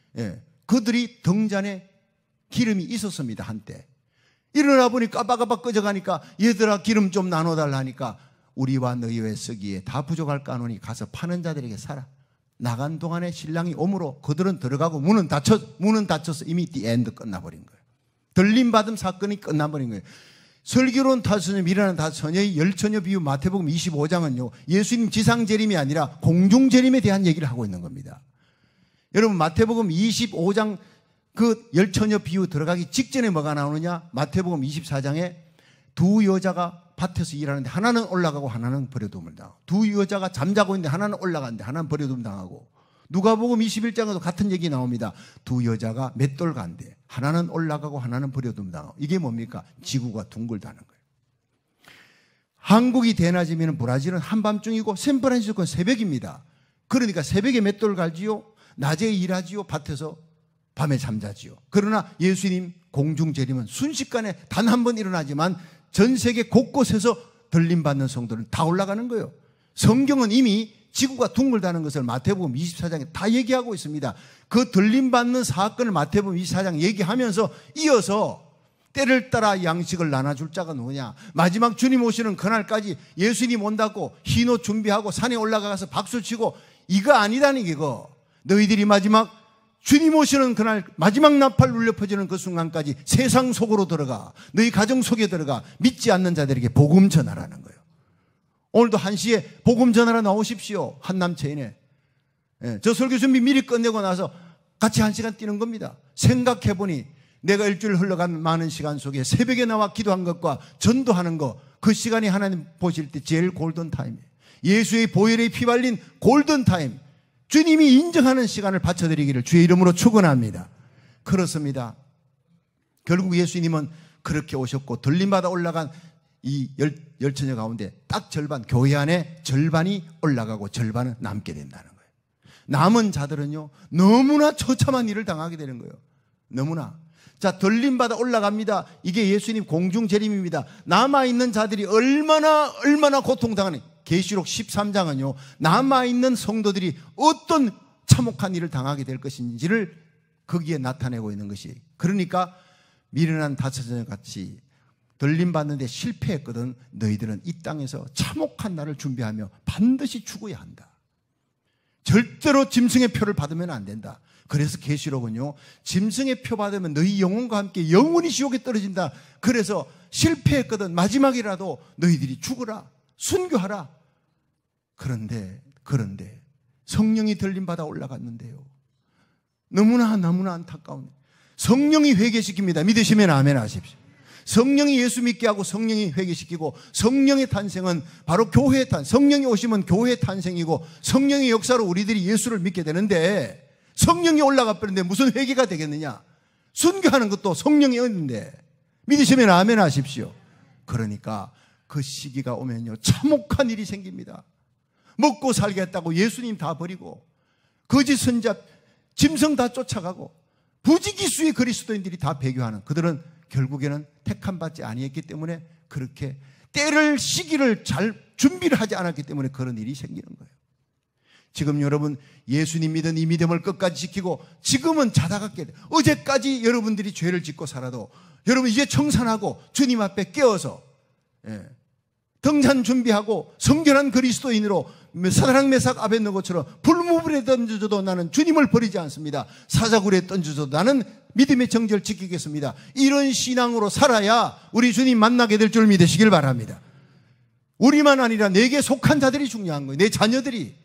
그들이 등잔에 기름이 있었습니다. 한때 일어나 보니 까박까박 꺼져가니까 얘들아 기름 좀 나눠달라 하니까 우리와 너희의 쓰기에 다 부족할까 하노니 가서 파는 자들에게 사라. 나간 동안에 신랑이 오므로 그들은 들어가고 문은 닫혀서 이미 the end 끝나버린 거예요. 들림받음 사건이 끝나버린 거예요. 슬기로운 다섯처녀, 미련한 다섯처녀의 열처녀 비유 마태복음 25장은요 예수님 지상재림이 아니라 공중재림에 대한 얘기를 하고 있는 겁니다. 여러분, 마태복음 25장 그 열처녀 비유 들어가기 직전에 뭐가 나오느냐? 마태복음 24장에 두 여자가 밭에서 일하는데 하나는 올라가고 하나는 버려둠을 당하고, 두 여자가 잠자고 있는데 하나는 올라가는데 하나는 버려둠 당하고, 누가복음 21장에도 같은 얘기 나옵니다. 두 여자가 맷돌 간대 하나는 올라가고 하나는 버려둠 당하고. 이게 뭡니까? 지구가 둥글다는 거예요. 한국이 대낮이면 브라질은 한밤중이고 샌프란시스코는 새벽입니다. 그러니까 새벽에 맷돌 갈지요, 낮에 일하지요, 밭에서 밤에 잠자지요. 그러나 예수님 공중재림은 순식간에 단 한 번 일어나지만 전 세계 곳곳에서 들림받는 성도는 다 올라가는 거예요. 성경은 이미 지구가 둥글다는 것을 마태복음 24장에 다 얘기하고 있습니다. 그 들림받는 사건을 마태복음 24장 얘기하면서 이어서 때를 따라 양식을 나눠줄 자가 누구냐? 마지막 주님 오시는 그날까지 예수님 온다고 흰옷 준비하고 산에 올라가서 박수치고 이거 아니다니. 이거 너희들이 마지막 주님 오시는 그날 마지막 나팔 울려 퍼지는 그 순간까지 세상 속으로 들어가, 너희 가정 속에 들어가 믿지 않는 자들에게 복음 전하라는 거예요. 오늘도 1시에 복음 전하러 나오십시오. 한남체인에. 저 설교 준비 미리 끝내고 나서 같이 1시간 뛰는 겁니다. 생각해보니 내가 일주일 흘러간 많은 시간 속에 새벽에 나와 기도한 것과 전도하는 것, 그 시간이 하나님 보실 때 제일 골든타임이에요. 예수의 보혈에 피 발린 골든타임, 주님이 인정하는 시간을 바쳐드리기를 주의 이름으로 축원합니다. 그렇습니다. 결국 예수님은 그렇게 오셨고 들림받아 올라간 이 열처녀 가운데 딱 절반, 교회 안에 절반이 올라가고 절반은 남게 된다는 거예요. 남은 자들은요 너무나 처참한 일을 당하게 되는 거예요. 너무나. 자, 들림받아 올라갑니다. 이게 예수님 공중재림입니다. 남아있는 자들이 얼마나 고통당하는, 계시록 13장은요 남아있는 성도들이 어떤 참혹한 일을 당하게 될 것인지를 거기에 나타내고 있는 것이, 그러니까 미련한 다섯처녀 같이 들림받는데 실패했거든 너희들은 이 땅에서 참혹한 날을 준비하며 반드시 죽어야 한다. 절대로 짐승의 표를 받으면 안 된다. 그래서 계시록은요 짐승의 표 받으면 너희 영혼과 함께 영원히 지옥에 떨어진다. 그래서 실패했거든 마지막이라도 너희들이 죽어라, 순교하라. 그런데 성령이 들림받아 올라갔는데요 너무나 안타까운 성령이 회개시킵니다. 믿으시면 아멘 하십시오. 성령이 예수 믿게 하고 성령이 회개시키고 성령의 탄생은 바로 교회의 성령이 오시면 교회의 탄생이고 성령의 역사로 우리들이 예수를 믿게 되는데 성령이 올라가 버렸는데 무슨 회개가 되겠느냐? 순교하는 것도 성령이 있는데 믿으시면 아멘 하십시오. 그러니까 그 시기가 오면요 참혹한 일이 생깁니다. 먹고 살겠다고 예수님 다 버리고 거짓 선자 짐승 다 쫓아가고 부지기수의 그리스도인들이 다 배교하는, 그들은 결국에는 택함 받지 아니했기 때문에 그렇게 때를 시기를 잘 준비를 하지 않았기 때문에 그런 일이 생기는 거예요. 지금 여러분 예수님 믿은 이 믿음을 끝까지 지키고 지금은 자다가게 돼. 어제까지 여러분들이 죄를 짓고 살아도 여러분 이제 청산하고 주님 앞에 깨어서 등잔 준비하고 성결한 그리스도인으로 사드락 메삭 아벳느고처럼 불무불에 던져져도 나는 주님을 버리지 않습니다. 사자굴에 던져져도 나는 믿음의 정죄를 지키겠습니다. 이런 신앙으로 살아야 우리 주님 만나게 될 줄 믿으시길 바랍니다. 우리만 아니라 내게 속한 자들이 중요한 거예요. 내 자녀들이.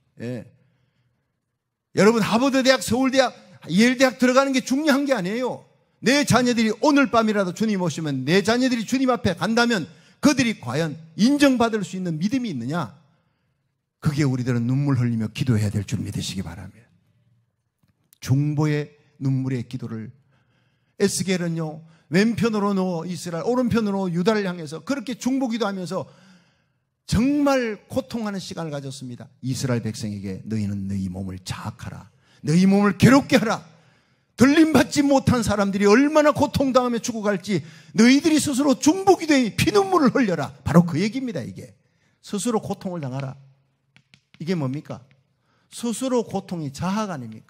여러분 하버드 대학, 서울대학, 예일대학 들어가는 게 중요한 게 아니에요. 내 자녀들이 오늘 밤이라도 주님 오시면 내 자녀들이 주님 앞에 간다면 그들이 과연 인정받을 수 있는 믿음이 있느냐? 그게 우리들은 눈물 흘리며 기도해야 될 줄 믿으시기 바랍니다. 중보의 눈물의 기도를 에스겔은요 왼편으로 누워 이스라엘, 오른편으로 유다를 향해서 그렇게 중보 기도하면서 정말 고통하는 시간을 가졌습니다. 이스라엘 백성에게 너희는 너희 몸을 자학하라, 너희 몸을 괴롭게 하라. 들림받지 못한 사람들이 얼마나 고통당하며 죽어갈지 너희들이 스스로 중보기도에 피눈물을 흘려라. 바로 그 얘기입니다. 이게 스스로 고통을 당하라. 이게 뭡니까? 스스로 고통이 자학 아닙니까?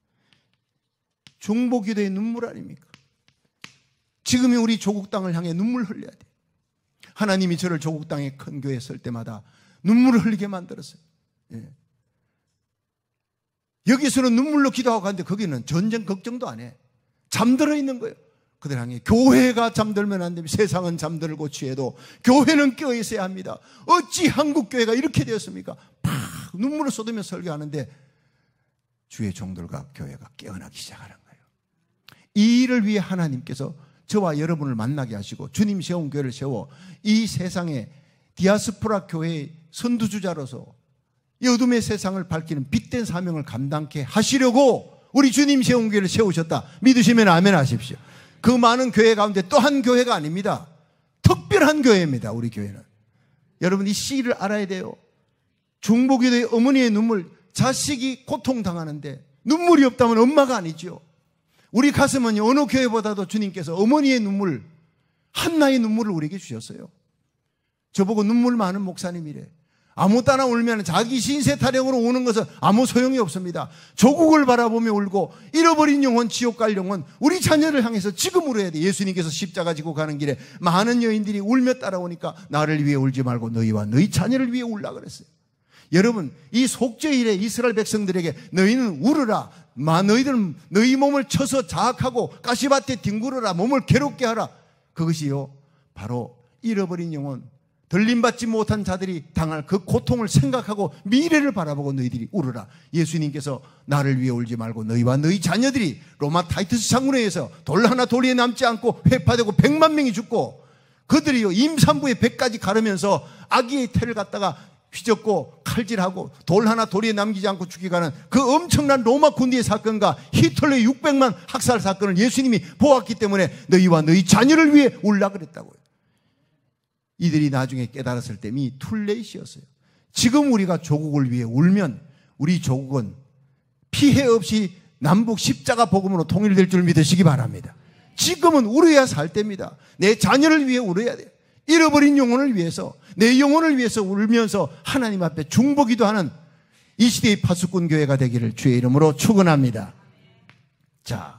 중보기도의 눈물 아닙니까? 지금의 우리 조국 땅을 향해 눈물 흘려야 돼. 하나님이 저를 조국 땅의 큰 교회에 쓸 때마다 눈물을 흘리게 만들었어요. 여기서는 눈물로 기도하고 가는데 거기는 전쟁 걱정도 안 해. 잠들어 있는 거예요. 그들 향해 교회가 잠들면 안 됩니다. 세상은 잠들고 취해도 교회는 깨어 있어야 합니다. 어찌 한국 교회가 이렇게 되었습니까? 팍 눈물을 쏟으며 설교하는데 주의 종들과 교회가 깨어나기 시작하는 거예요. 이 일을 위해 하나님께서 저와 여러분을 만나게 하시고 주님 세운 교회를 세워 이 세상에 디아스포라 교회의 선두주자로서 이 어둠의 세상을 밝히는 빛된 사명을 감당케 하시려고 우리 주님 세운 교회를 세우셨다. 믿으시면 아멘 하십시오. 그 많은 교회 가운데 또 한 교회가 아닙니다. 특별한 교회입니다. 우리 교회는. 여러분 이 시기를 알아야 돼요. 중보기도의 어머니의 눈물, 자식이 고통당하는데 눈물이 없다면 엄마가 아니죠. 우리 가슴은 어느 교회보다도 주님께서 어머니의 눈물, 한나의 눈물을 우리에게 주셨어요. 저보고 눈물 많은 목사님이래. 아무 따나 울면 자기 신세 타령으로 우는 것은 아무 소용이 없습니다. 조국을 바라보며 울고 잃어버린 영혼, 지옥 갈 영혼, 우리 자녀를 향해서 지금 울어야 돼. 예수님께서 십자가 지고 가는 길에 많은 여인들이 울며 따라오니까 나를 위해 울지 말고 너희와 너희 자녀를 위해 울라 그랬어요. 여러분 이 속죄일에 이스라엘 백성들에게 너희는 울으라, 너희들은 너희 몸을 쳐서 자학하고 가시밭에 뒹굴어라, 몸을 괴롭게 하라. 그것이요 바로 잃어버린 영혼, 들림받지 못한 자들이 당할 그 고통을 생각하고 미래를 바라보고 너희들이 울어라. 예수님께서 나를 위해 울지 말고 너희와 너희 자녀들이 로마 타이투스 장군에 의해서 돌 하나 돌에 남지 않고 회파되고 100만 명이 죽고 그들이요 임산부의 배까지 가르면서 아기의 태를 갖다가 휘젓고 칼질하고 돌 하나 돌에 남기지 않고 죽이가는 그 엄청난 로마 군대의 사건과 히틀러의 600만 학살 사건을 예수님이 보았기 때문에 너희와 너희 자녀를 위해 울라 그랬다고요. 이들이 나중에 깨달았을 때 이미 툴레이시였어요. 지금 우리가 조국을 위해 울면 우리 조국은 피해 없이 남북 십자가 복음으로 통일될 줄 믿으시기 바랍니다. 지금은 울어야 살 때입니다. 내 자녀를 위해 울어야 돼요. 잃어버린 영혼을 위해서, 내 영혼을 위해서 울면서 하나님 앞에 중보기도하는 이 시대의 파수꾼 교회가 되기를 주의 이름으로 축원합니다. 자,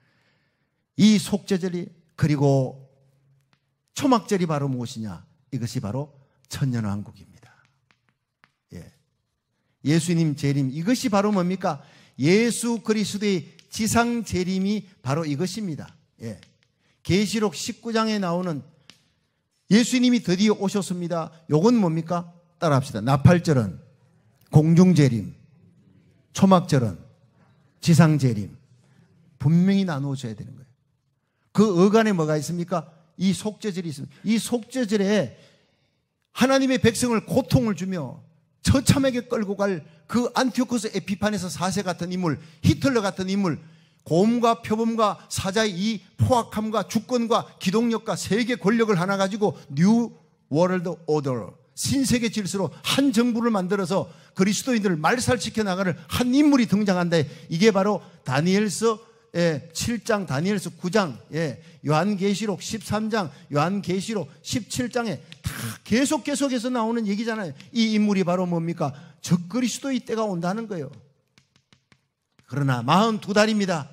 이 속죄절이 그리고 초막절이 바로 무엇이냐? 이것이 바로 천년왕국입니다. 예수님 재림, 이것이 바로 뭡니까? 예수 그리스도의 지상 재림이 바로 이것입니다. 계시록 19장에 나오는 예수님이 드디어 오셨습니다. 요건 뭡니까? 따라합시다. 나팔절은 공중재림, 초막절은 지상재림, 분명히 나누어져야 되는 거예요. 그 어간에 뭐가 있습니까? 이 속죄절이 있습니다. 이 속죄절에 하나님의 백성을 고통을 주며 처참하게 끌고 갈 그 안티오코스 에피판에서 4세 같은 인물, 히틀러 같은 인물, 고음과 표범과 사자의 이 포악함과 주권과 기동력과 세계 권력을 하나 가지고 뉴 월드 오더, 신세계 질서로 한 정부를 만들어서 그리스도인들을 말살시켜 나가는 한 인물이 등장한다. 이게 바로 다니엘서 7장, 다니엘서 9장, 요한계시록 13장, 요한계시록 17장에 다 계속해서 나오는 얘기잖아요. 이 인물이 바로 뭡니까? 적그리스도의 때가 온다는 거예요. 그러나 42달입니다.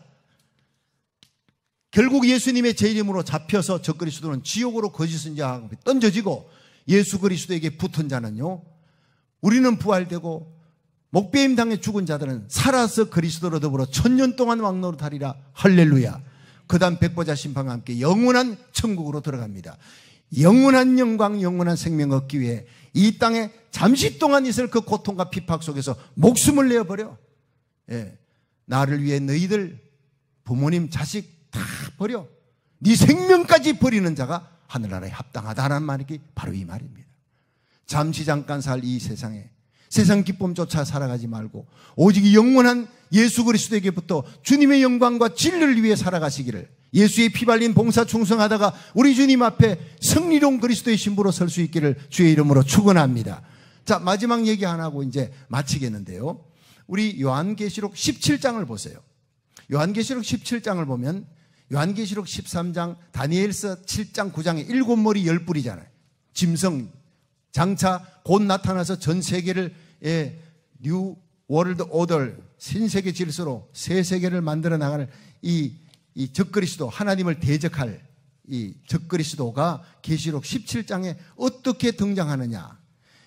결국 예수님의 제 이름으로 잡혀서 적그리스도는 지옥으로 거짓 선지자하고 던져지고 예수 그리스도에게 붙은 자는요, 우리는 부활되고 목배임 당해 죽은 자들은 살아서 그리스도로 더불어 1000년 동안 왕노릇하리라. 할렐루야. 그 다음 백보자 심판과 함께 영원한 천국으로 들어갑니다. 영원한 영광, 영원한 생명 얻기 위해 이 땅에 잠시 동안 있을 그 고통과 핍박 속에서 목숨을 내어버려. 나를 위해 너희들 부모님 자식 다 버려. 네 생명까지 버리는 자가 하늘나라에 합당하다는 말이 바로 이 말입니다. 잠시 잠깐 살 이 세상에 세상 기쁨조차 살아가지 말고 오직 영원한 예수 그리스도에게부터 주님의 영광과 진리를 위해 살아가시기를, 예수의 피 발린 봉사 충성하다가 우리 주님 앞에 승리로운 그리스도의 신부로 설 수 있기를 주의 이름으로 축원합니다. 자, 마지막 얘기 하나 하고 이제 마치겠는데요. 우리 요한계시록 17장을 보세요. 요한계시록 17장을 보면 요한계시록 13장, 다니엘서 7장, 9장에 7머리 10뿔이잖아요. 짐승 장차 곧 나타나서 전 세계를 뉴 월드 오더, 신세계 질서로 새 세계를 만들어 나가는 이 적그리스도, 하나님을 대적할 이 적그리스도가 계시록 17장에 어떻게 등장하느냐.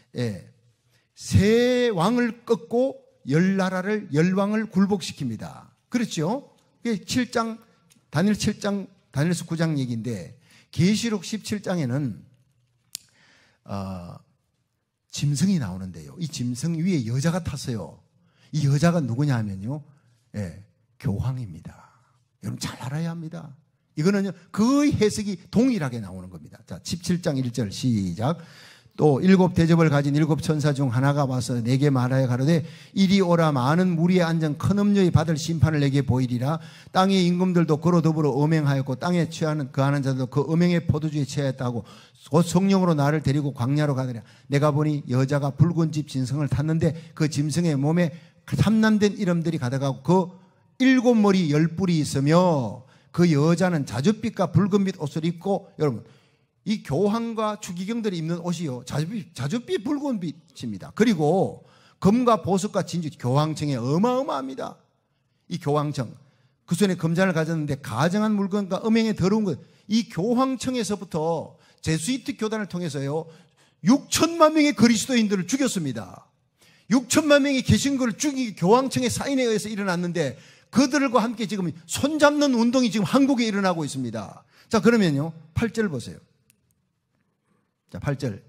새 왕을 꺾고 열나라를, 열왕을 굴복시킵니다. 그렇죠? 7장, 다니엘 7장, 다니엘서 9장 얘기인데, 계시록 17장에는 짐승이 나오는데요. 이 짐승 위에 여자가 탔어요. 이 여자가 누구냐 하면요, 교황입니다. 여러분 잘 알아야 합니다. 이거는요, 거의 해석이 동일하게 나오는 겁니다. 자, 17장 1절 시작. 또 7 대접을 가진 7 천사 중 하나가 와서 내게 말하여 가로되 이리 오라. 많은 무리에 앉은 큰 음녀의 받을 심판을 내게 보이리라. 땅의 임금들도 그로 더불어 음행하였고 땅에 취하는 거하는 자들도 그 음행의 포도주에 취하였다고 곧 성령으로 나를 데리고 광야로 가더라. 내가 보니 여자가 붉은 집 짐승을 탔는데 그 짐승의 몸에 탐난된 이름들이 가득하고 그 7머리 10뿔이 있으며 그 여자는 자줏빛과 붉은빛 옷을 입고, 여러분 이 교황과 추기경들이 입는 옷이요, 자줏빛 붉은 빛입니다. 그리고 금과 보석과 진주, 교황청에 어마어마합니다. 이 교황청, 그 손에 금잔을 가졌는데 가정한 물건과 음행에 더러운 것, 이 교황청에서부터 제수이트 교단을 통해서요 6천만 명의 그리스도인들을 죽였습니다. 6천만 명이 계신 것을 죽이기 교황청의 사인에 의해서 일어났는데, 그들과 함께 지금 손잡는 운동이 지금 한국에 일어나고 있습니다. 자, 그러면요 8절 보세요. 자, 8절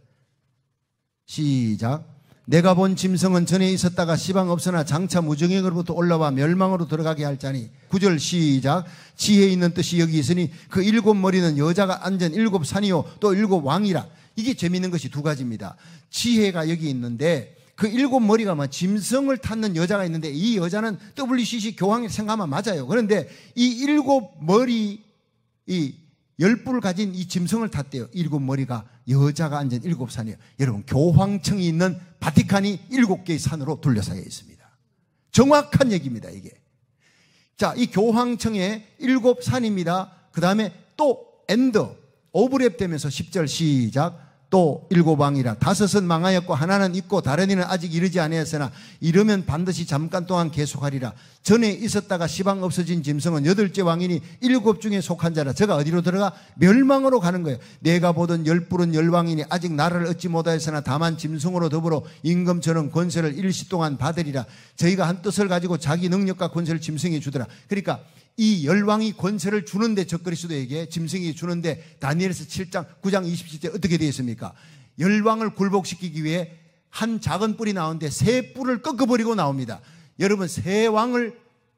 시작. 내가 본 짐승은 전에 있었다가 시방 없으나 장차 무정행으로부터 올라와 멸망으로 들어가게 할 자니. 9절 시작. 지혜 있는 뜻이 여기 있으니 그 7머리는 여자가 앉은 7산이요 또 7왕이라. 이게 재미있는 것이 두 가지입니다. 지혜가 여기 있는데 그 7머리가 뭐 짐승을 탔는 여자가 있는데, 이 여자는 WCC 교황이 생각하면 맞아요. 그런데 이 7머리, 이 10뿔을 가진 이 짐승을 탔대요. 7머리가 여자가 앉은 7산이에요. 여러분, 교황청이 있는 바티칸이 7개의 산으로 둘러싸여 있습니다. 정확한 얘기입니다, 이게. 자, 이 교황청의 7산입니다. 그 다음에 또 엔더, 오브랩 되면서 10절 시작. 또 7왕이라. 5은 망하였고 하나는 있고 다른 이는 아직 이르지 아니하였으나 이르면 반드시 잠깐 동안 계속하리라. 전에 있었다가 시방 없어진 짐승은 8째 왕이니 7 중에 속한 자라. 저가 어디로 들어가? 멸망으로 가는 거예요. 내가 보던 10뿔은 10왕이니 아직 나라를 얻지 못하였으나 다만 짐승으로 더불어 임금처럼 권세를 일시 동안 받으리라. 저희가 한 뜻을 가지고 자기 능력과 권세를 짐승이 주더라. 그러니까 이 10왕이 권세를 주는데, 적그리스도에게 짐승이 주는데, 다니엘서 7장 9장 27절 어떻게 되어 있습니까? 10왕을 굴복시키기 위해 한 작은 뿔이 나오는데 새 뿔을 꺾어버리고 나옵니다. 여러분, 새 왕을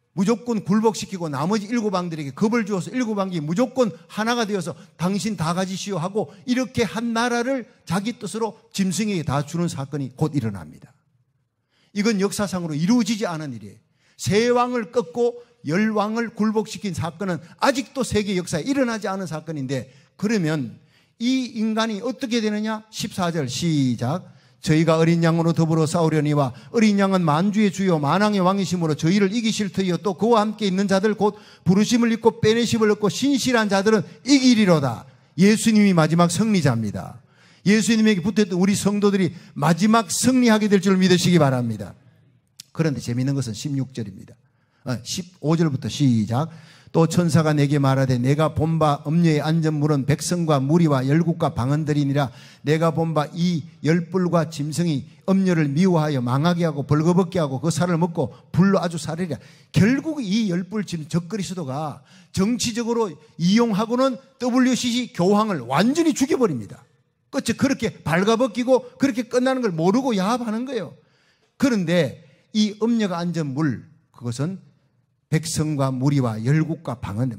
무조건 굴복시키고 나머지 7왕들에게 겁을 주어서 7왕이 무조건 하나가 되어서 당신 다 가지시오 하고 이렇게 한 나라를 자기 뜻으로 짐승에게 다 주는 사건이 곧 일어납니다. 이건 역사상으로 이루어지지 않은 일이에요. 세 왕을 꺾고 10왕을 굴복시킨 사건은 아직도 세계 역사에 일어나지 않은 사건인데, 그러면 이 인간이 어떻게 되느냐? 14절 시작. 저희가 어린 양으로 더불어 싸우려니와 어린 양은 만주의 주요 만왕의 왕이심으로 저희를 이기실 터이요 또 그와 함께 있는 자들 곧 부르심을 입고 빼내심을 얻고 신실한 자들은 이기리로다. 예수님이 마지막 승리자입니다. 예수님에게 붙었던 우리 성도들이 마지막 승리하게 될 줄 믿으시기 바랍니다. 그런데 재미있는 것은 16절입니다. 15절부터 시작. 또 천사가 내게 말하되 내가 본 바 음녀의 앉은 물은 백성과 무리와 열국과 방언들이니라. 내가 본 바 이 열불과 짐승이 음녀를 미워하여 망하게 하고 벌거벗게 하고 그 살을 먹고 불로 아주 사르리라. 결국 이 열불 짐 적그리스도가 정치적으로 이용하고는 WCC 교황을 완전히 죽여버립니다. 끝이 그렇게 발가벗기고 그렇게 끝나는 걸 모르고 야합하는 거예요. 그런데 이 음녀가 앉은 물, 그것은 백성과 무리와 열국과 방언,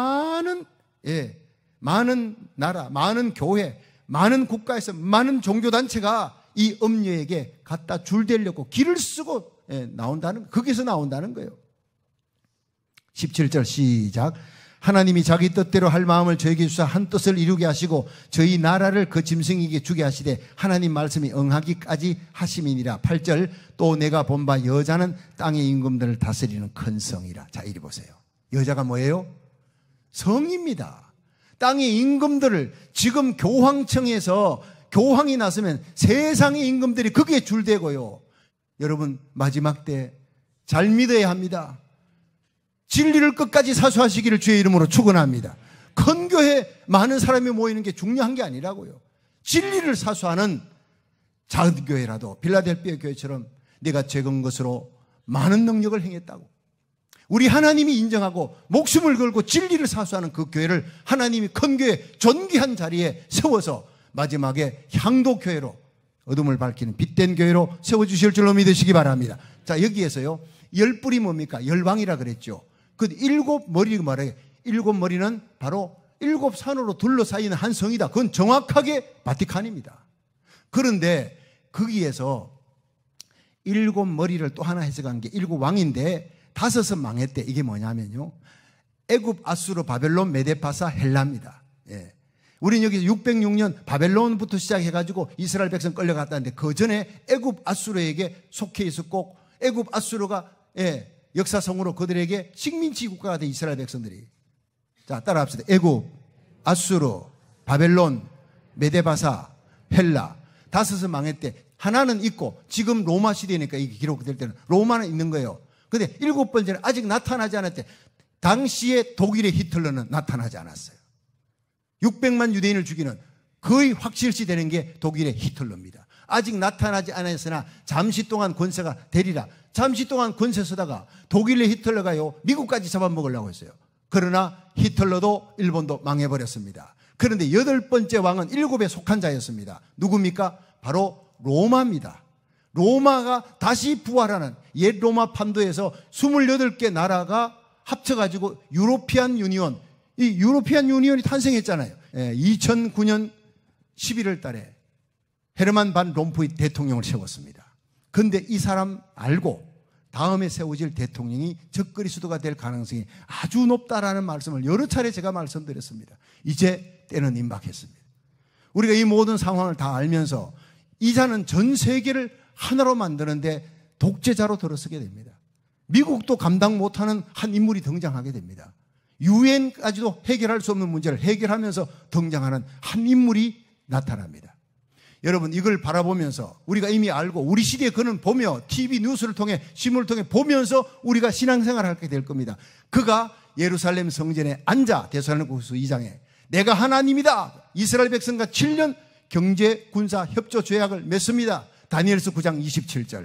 많은 나라, 많은 교회, 많은 국가에서 많은 종교단체가 이 음녀에게 갖다 줄대려고 길을 쓰고 거기서 나온다는 거예요. 17절 시작. 하나님이 자기 뜻대로 할 마음을 저에게 주사 한 뜻을 이루게 하시고 저희 나라를 그 짐승에게 주게 하시되 하나님 말씀이 응하기까지 하심이니라. 8절. 또 내가 본 바 여자는 땅의 임금들을 다스리는 큰 성이라. 자, 이리 보세요. 여자가 뭐예요? 성입니다. 땅의 임금들을, 지금 교황청에서 교황이 나서면 세상의 임금들이 거기에 줄대고요. 여러분, 마지막 때 잘 믿어야 합니다. 진리를 끝까지 사수하시기를 주의 이름으로 축원합니다. 큰 교회 많은 사람이 모이는 게 중요한 게 아니라고요. 진리를 사수하는 작은 교회라도 빌라델피아 교회처럼 내가 적은 것으로 많은 능력을 행했다고, 우리 하나님이 인정하고 목숨을 걸고 진리를 사수하는 그 교회를 하나님이 큰 교회, 존귀한 자리에 세워서 마지막에 향도교회로, 어둠을 밝히는 빛된 교회로 세워주실 줄로 믿으시기 바랍니다. 자, 여기에서요, 열뿔이 뭡니까? 열왕이라 그랬죠. 그 7머리가 말해요. 7머리는 바로 7산으로 둘러싸이는 한 성이다. 그건 정확하게 바티칸입니다. 그런데 거기에서 7머리를 또 하나 해석한 게 7왕인데 5은 망했대. 이게 뭐냐면요, 애굽, 아수르, 바벨론, 메데파사, 헬라입니다. 예. 우리는 여기서 606년 바벨론부터 시작해가지고 이스라엘 백성 끌려갔다는데 그 전에 애굽, 아수르에게 속해 있었고, 애굽, 아수르가 역사성으로 그들에게 식민지 국가가 된 이스라엘 백성들이. 자, 따라합시다. 애굽, 아수르, 바벨론, 메데바사, 헬라. 5은 망했대. 하나는 있고, 지금 로마 시대니까 이게 기록될 때는 로마는 있는 거예요. 근데 7번째는 아직 나타나지 않았대. 당시에 독일의 히틀러는 나타나지 않았어요. 600만 유대인을 죽이는 거의 확실시 되는 게 독일의 히틀러입니다. 아직 나타나지 않았으나 잠시 동안 권세가 되리라. 잠시 동안 권세 쓰다가 독일의 히틀러가요, 미국까지 잡아먹으려고 했어요. 그러나 히틀러도 일본도 망해버렸습니다. 그런데 8번째 왕은 7에 속한 자였습니다. 누굽니까? 바로 로마입니다. 로마가 다시 부활하는, 옛 로마 판도에서 28개 나라가 합쳐가지고 유로피안 유니온, 이 유로피안 유니온이 탄생했잖아요. 2009년 11월 달에 헤르만 반 롬푸이 대통령을 세웠습니다. 그런데 이 사람 알고 다음에 세워질 대통령이 적그리스도가 될 가능성이 아주 높다라는 말씀을 여러 차례 제가 말씀드렸습니다. 이제 때는 임박했습니다. 우리가 이 모든 상황을 다 알면서 이 자는 전 세계를 하나로 만드는데 독재자로 들어서게 됩니다. 미국도 감당 못하는 한 인물이 등장하게 됩니다. 유엔까지도 해결할 수 없는 문제를 해결하면서 등장하는 한 인물이 나타납니다. 여러분, 이걸 바라보면서 우리가 이미 알고 우리 시대에 그는 보며 TV 뉴스를 통해 신문을 통해 보면서 우리가 신앙생활을 하게 될 겁니다. 그가 예루살렘 성전에 앉아 데살로니가후서 2장에 내가 하나님이다, 이스라엘 백성과 7년 경제 군사 협조 조약을 맺습니다. 다니엘서 9장 27절.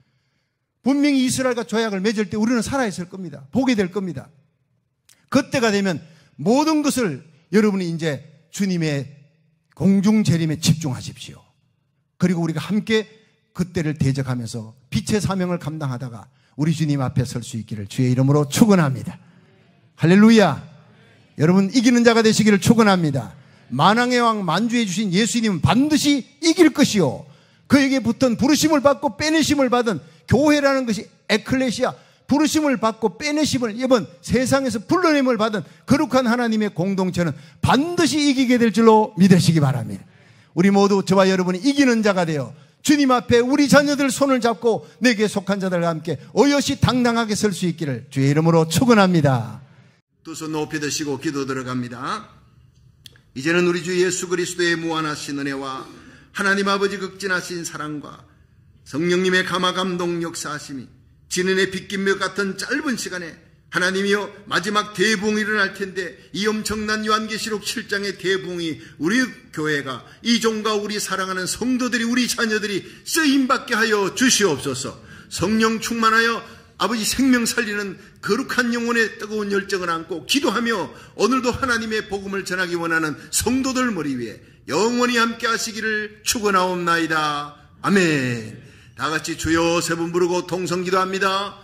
분명히 이스라엘과 조약을 맺을 때 우리는 살아있을 겁니다. 보게 될 겁니다. 그때가 되면 모든 것을 여러분이 이제 주님의 공중 재림에 집중하십시오. 그리고 우리가 함께 그때를 대적하면서 빛의 사명을 감당하다가 우리 주님 앞에 설 수 있기를 주의 이름으로 축원합니다. 할렐루야. 여러분 이기는 자가 되시기를 축원합니다. 만왕의 왕 만주해 주신 예수님은 반드시 이길 것이요, 그에게 붙은 부르심을 받고 빼내심을 받은 교회라는 것이 에클레시아, 부르심을 받고 빼내심을, 이번 세상에서 불러냄을 받은 거룩한 하나님의 공동체는 반드시 이기게 될 줄로 믿으시기 바랍니다. 우리 모두 저와 여러분이 이기는 자가 되어 주님 앞에 우리 자녀들 손을 잡고 내게 속한 자들과 함께 어여시 당당하게 설 수 있기를 주의 이름으로 축원합니다. 두 손 높이 드시고 기도 들어갑니다. 이제는 우리 주 예수 그리스도의 무한하신 은혜와 하나님 아버지 극진하신 사랑과 성령님의 감화 감동 역사하심이 지는의 빗김몇 같은 짧은 시간에 하나님이여 마지막 대붕이 일어날 텐데, 이 엄청난 요한계시록 7장의 대붕이 우리 교회가, 이 종과 우리 사랑하는 성도들이, 우리 자녀들이 쓰임받게 하여 주시옵소서. 성령 충만하여 아버지 생명 살리는 거룩한 영혼의 뜨거운 열정을 안고 기도하며 오늘도 하나님의 복음을 전하기 원하는 성도들 머리 위에 영원히 함께 하시기를 축원하옵나이다. 아멘. 다같이 주여 세 번 부르고 동성 기도합니다.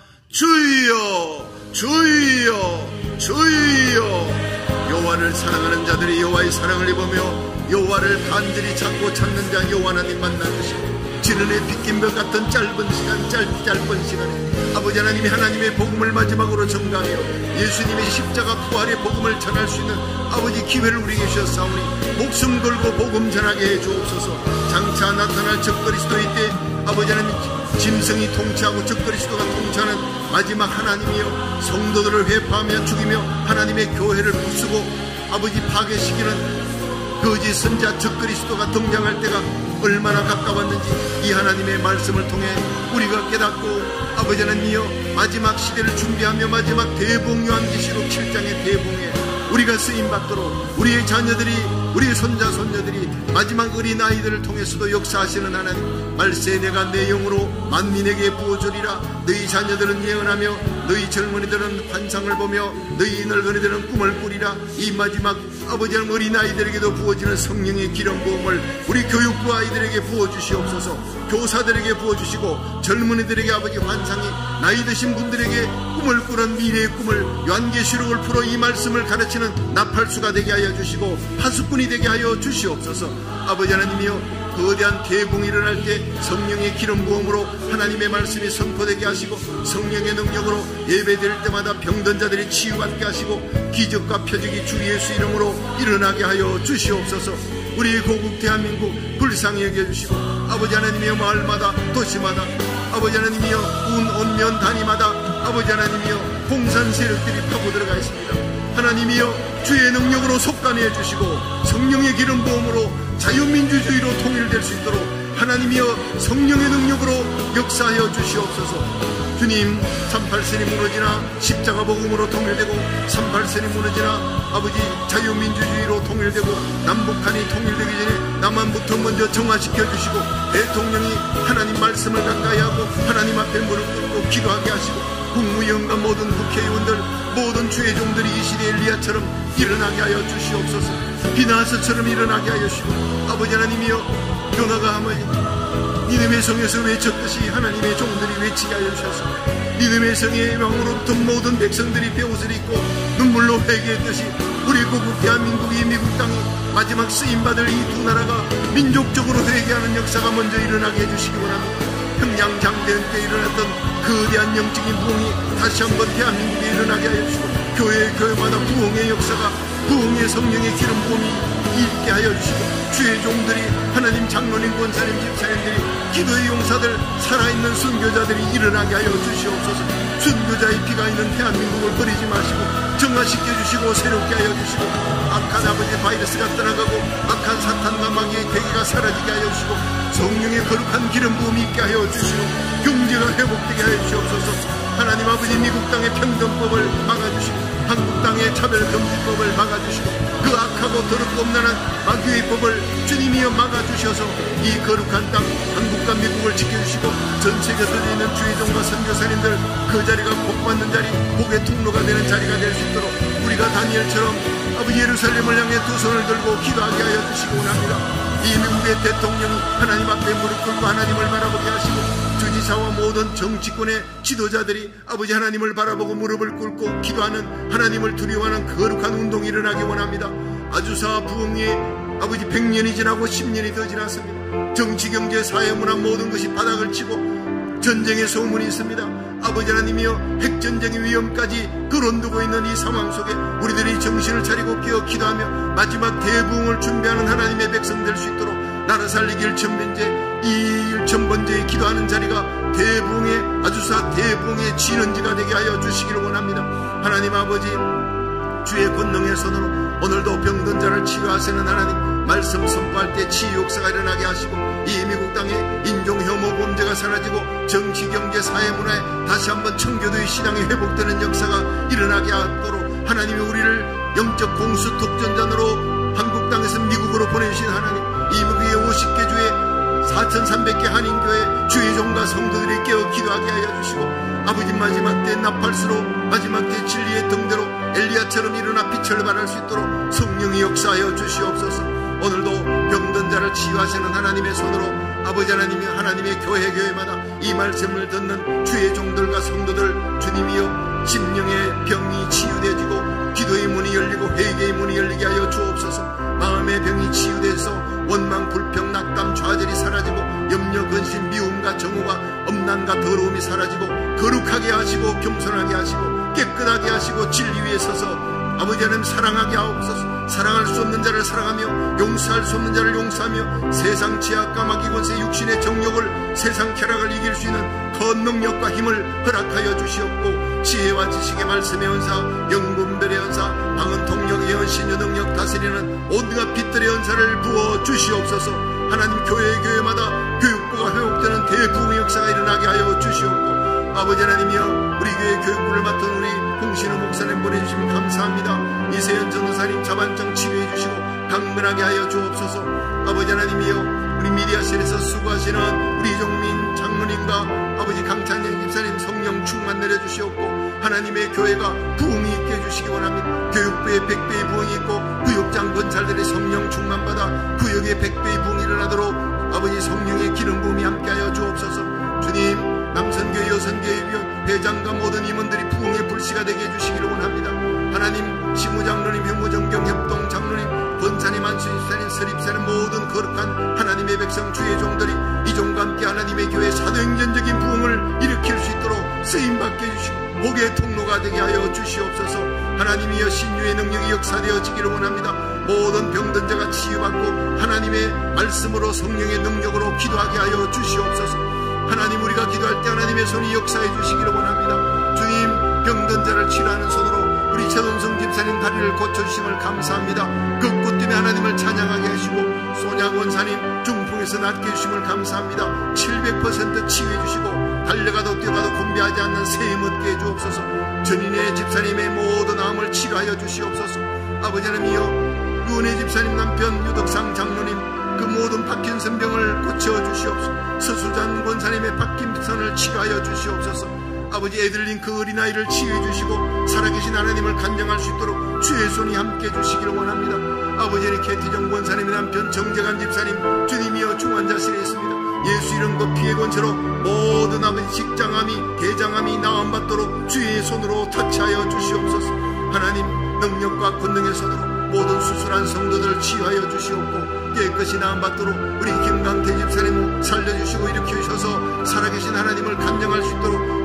주여 주여 주여. 여호와를 사랑하는 자들이 여호와의 사랑을 입으며 여호와를 간절히 찾고 찾는 자 여호와 하나님 만나주시고, 지는의 빗김벽 같은 짧은 시간, 짧은 시간에 아버지 하나님이 하나님의 복음을 마지막으로 전가하며 예수님의 십자가 부활의 복음을 전할 수 있는 아버지 기회를 우리에게 주셨사오니 목숨 걸고 복음 전하게 해 주옵소서. 장차 나타날 적그리스도의 때 아버지 하나님 짐승이 통치하고 적그리스도가 통치하는 마지막 하나님이여, 성도들을 회파하며 죽이며 하나님의 교회를 부수고 아버지 파괴시키는 거짓 선자 적그리스도가 등장할 때가 얼마나 가까웠는지 이 하나님의 말씀을 통해 우리가 깨닫고 아버지 하나님이여 마지막 시대를 준비하며 마지막 대붕 요한계시록 7장의 대붕에 우리가 쓰임받도록 우리의 자녀들이, 우리의 손자 손녀들이 마지막 어린아이들을 통해서도 역사하시는 하나님, 말세 내가 내 영으로 만민에게 부어주리라. 너희 자녀들은 예언하며 너희 젊은이들은 환상을 보며 너희 늙은이들은 꿈을 꾸리라. 이 마지막 아버지 하나님 어린아이들에게도 부어지는 성령의 기름 부음을 우리 교육부 아이들에게 부어주시옵소서. 교사들에게 부어주시고 젊은이들에게 아버지 환상이, 나이 드신 분들에게 꿈을 꾸는 미래의 꿈을 요한계시록을 풀어 이 말씀을 가르치는 나팔수가 되게 하여 주시고 파수꾼이 되게 하여 주시옵소서. 아버지 하나님이여 거대한 대붕이 일어날 때 성령의 기름 부음으로 하나님의 말씀이 선포되게 하시고 성령의 능력으로 예배될 때마다 병든 자들이 치유받게 하시고 기적과 표적이 주 예수 이름으로 일어나게 하여 주시옵소서. 우리 고국 대한민국 불쌍히 여겨주시고 아버지 하나님이여 마을마다 도시마다 아버지 하나님이여 온면 단위마다 아버지 하나님이여 공산 세력들이 파고들어가 있습니다. 하나님이여 주의 능력으로 속단해 주시고 성령의 기름 부음으로 자유민주주의로 통일될 수 있도록 하나님이여 성령의 능력으로 역사하여 주시옵소서. 주님, 38선이 무너지나 십자가 복음으로 통일되고 38선이 무너지나 아버지 자유민주주의로 통일되고 남북한이 통일되기 전에 남한부터 먼저 정화시켜 주시고 대통령이 하나님 말씀을 가까이 하고 하나님 앞에 무릎 꿇고 기도하게 하시고 국무위원과 모든 국회의원들, 모든 주의 종들이 이 시대 엘리야처럼 일어나게 하여 주시옵소서. 비나스처럼 일어나게 하여 주시고 아버지 하나님이여 요나가 아버지 니느웨 성에서 외쳤듯이 하나님의 종들이 외치게 하여 주셔서 니느웨 성의 왕으로부터 모든 백성들이 베옷을 입고 눈물로 회개했듯이 우리 고국 대한민국이 미국 땅이 마지막 쓰임받을 이 두 나라가 민족적으로 회개하는 역사가 먼저 일어나게 해주시기 원합니다. 평양 장대현 때 일어났던 거대한 영적인 부흥이 다시 한번 대한민국에 일어나게 하여 주시고 교회마다 부흥의 역사가, 부흥의 성령의 기름 부음이 있게 하여 주시고 주의 종들이 하나님 장로님, 권사님, 집사님들이, 기도의 용사들, 살아있는 순교자들이 일어나게 하여 주시옵소서. 순교자의 피가 있는 대한민국을 버리지 마시고 정화시켜 주시고 새롭게 하여 주시고 악한 아버지 바이러스가 떠나가고 악한 사탄과 마귀의 괴계가 사라지게 하여 주시고 성령의 거룩한 기름 부음이 있게 하여 주시고 경제가 회복되게 하여 주시옵소서. 하나님 아버지 미국 땅의 평등법을 막아주시고 한국 땅의 차별금지법을 막아주시고 그 악하고 더럽고 엄난한 마귀의 법을 주님이여 막아주셔서 이 거룩한 땅 한국과 미국을 지켜주시고 전 세계에 들리는 주의종과 선교사님들 그 자리가 복받는 자리, 복의 통로가 되는 자리가 될 수 있도록 우리가 다니엘처럼 아버지 예루살렘을 향해 두 손을 들고 기도하게 하여 주시기 원합니다. 이 미국의 대통령이 하나님 앞에 무릎 꿇고 하나님을 바라보게 하시고 주지 의사와 모든 정치권의 지도자들이 아버지 하나님을 바라보고 무릎을 꿇고 기도하는, 하나님을 두려워하는 거룩한 운동이 일어나기 원합니다. 아주사 부흥이 아버지 100년이 지나고 10년이 더 지났습니다. 정치, 경제, 사회, 문화 모든 것이 바닥을 치고 전쟁의 소문이 있습니다. 아버지 하나님이여, 핵전쟁의 위험까지 거론두고 있는 이 상황 속에 우리들이 정신을 차리고 깨어 기도하며 마지막 대부흥을 준비하는 하나님의 백성 될 수 있도록 나라 살리기 1,000번째, 이 1,000번째의 기도하는 자리가 대부흥의, 아주사 대부흥의 진원지가 되게 하여 주시기를 원합니다. 하나님 아버지, 주의 권능의 손으로 오늘도 병든 자를 치유하시는 하나님, 말씀 선포할 때 치유 역사가 일어나게 하시고, 이 미국 땅에 인종 혐오 범죄가 사라지고 정치, 경제, 사회, 문화에 다시 한번 청교도의 신앙이 회복되는 역사가 일어나게 하도록 하나님이 우리를 영적 공수 독전전으로 한국 땅에서 미국으로 보내주신 하나님, 이 미국의 50개 주의 4,300개 한인교회 주의 종과 성도들이 깨어 기도하게 하여 주시고, 아버지 마지막 때 나팔수로 마지막 때 진리의 등대로 엘리야처럼 일어나 빛을 발할 수 있도록 성령이 역사하여 주시옵소서. 오늘도 병든 자를 치유하시는 하나님의 손으로 아버지 하나님이 하나님의 교회마다 이 말씀을 듣는 주의 종들과 성도들, 주님이여, 심령의 병이 치유되지고 기도의 문이 열리고 회개의 문이 열리게 하여 주옵소서. 마음의 병이 치유돼서 원망, 불평, 낙담, 좌절이 사라지고 염려, 근심, 미움과 정오가 엄난과 더러움이 사라지고 거룩하게 하시고 겸손하게 하시고 깨끗하게 하시고 진리 위에 서서 아버지 하나님 사랑하게 하옵소서. 사랑할 수 없는 자를 사랑하며 용서할 수 없는 자를 용서하며 세상 죄악과 마귀 권세 육신의 정욕을, 세상 쾌락을 이길 수 있는 더 능력과 힘을 허락하여 주시옵고, 지혜와 지식의 말씀의 은사, 영분별의 은사, 방언 통역의 연신의 능력, 다스리는 온갖 빛들의 은사를 부어 주시옵소서. 하나님 교회마다 교육부가 회복되는 대부흥의 역사가 일어나게 하여 주시옵고, 아버지 하나님이여, 우리 교회 교육부를 맡은 우리 홍신우 목사님 보내주시면 감사합니다. 이세연 전도사님 자반증 치유해 주시고 강건하게 하여 주옵소서. 아버지 하나님이여, 우리 미디아실에서 수고하시는 우리 종민 장로님과 아버지 강찬영 집사님 성령 충만 내려주시옵고, 하나님의 교회가 부흥이 있게 해주시기 원합니다. 교육부에 100배의 부흥이 있고 구역장 권찰들의 성령 충만받아 구역에 100배의 부흥이 일어나도록 아버지 성령의 기름 부음이 함께하여 주옵소서. 주님, 남선교회, 여선교회 회장과 모든 임원들이 부흥의 불씨가 되게 해주시기를 원합니다. 하나님, 시무장로님, 효무정경, 협동장로님, 권사님, 안수인사님, 서립사님, 모든 거룩한 하나님의 백성 주의 종들이 이 종과 함께 하나님의 교회 사도행전적인 부흥을 일으킬 수 있도록 쓰임받게 해주시고 복의 통로가 되게 하여 주시옵소서. 하나님이여, 신유의 능력이 역사되어지기를 원합니다. 모든 병든 자가 치유받고 하나님의 말씀으로 성령의 능력으로 기도하게 하여 주시옵소서. 하나님, 우리가 기도할 때 하나님의 손이 역사해 주시기를 원합니다. 주님, 병든 자를 치료하는 손으로 우리 최돈성 집사님 다리를 고쳐주심을 감사합니다. 그 꽃 때문에 하나님을 찬양하게 하시고 소냐 권사님 중풍에서 낫게 해주심을 감사합니다. 700% 치유해 주시고 달려가도 뛰어가도 곤비하지 않는 새힘 얻게 해주옵소서. 전인의 집사님의 모든 암을 치료하여 주시옵소서. 아버지 하나님이여, 유은혜 집사님 남편 유덕상 장로님 그 모든 파킨슨병을 고쳐주시옵소서. 서수잔 권사님의 파킨슨을 치료하여 주시옵소서. 아버지, 에들린 그 어린아이를 치유해 주시고 살아계신 하나님을 간증할 수 있도록 주의 손이 함께 해주시기를 원합니다. 아버지, 캐티정 권사님의 남편 정재관 집사님 주님이여 중환자실에 있습니다. 예수 이름과 피의 권세로 모든 아버지 직장암이 개장암이 나음받도록 주의 손으로 타치하여 주시옵소서. 하나님, 능력과 권능의 손으로 모든 수술한 성도들 치유하여 주시옵고 깨끗이 나음받도록 우리 김강태 집사님 살려주시고 일으키셔서 살아계신 하나님을 간증할 수 있도록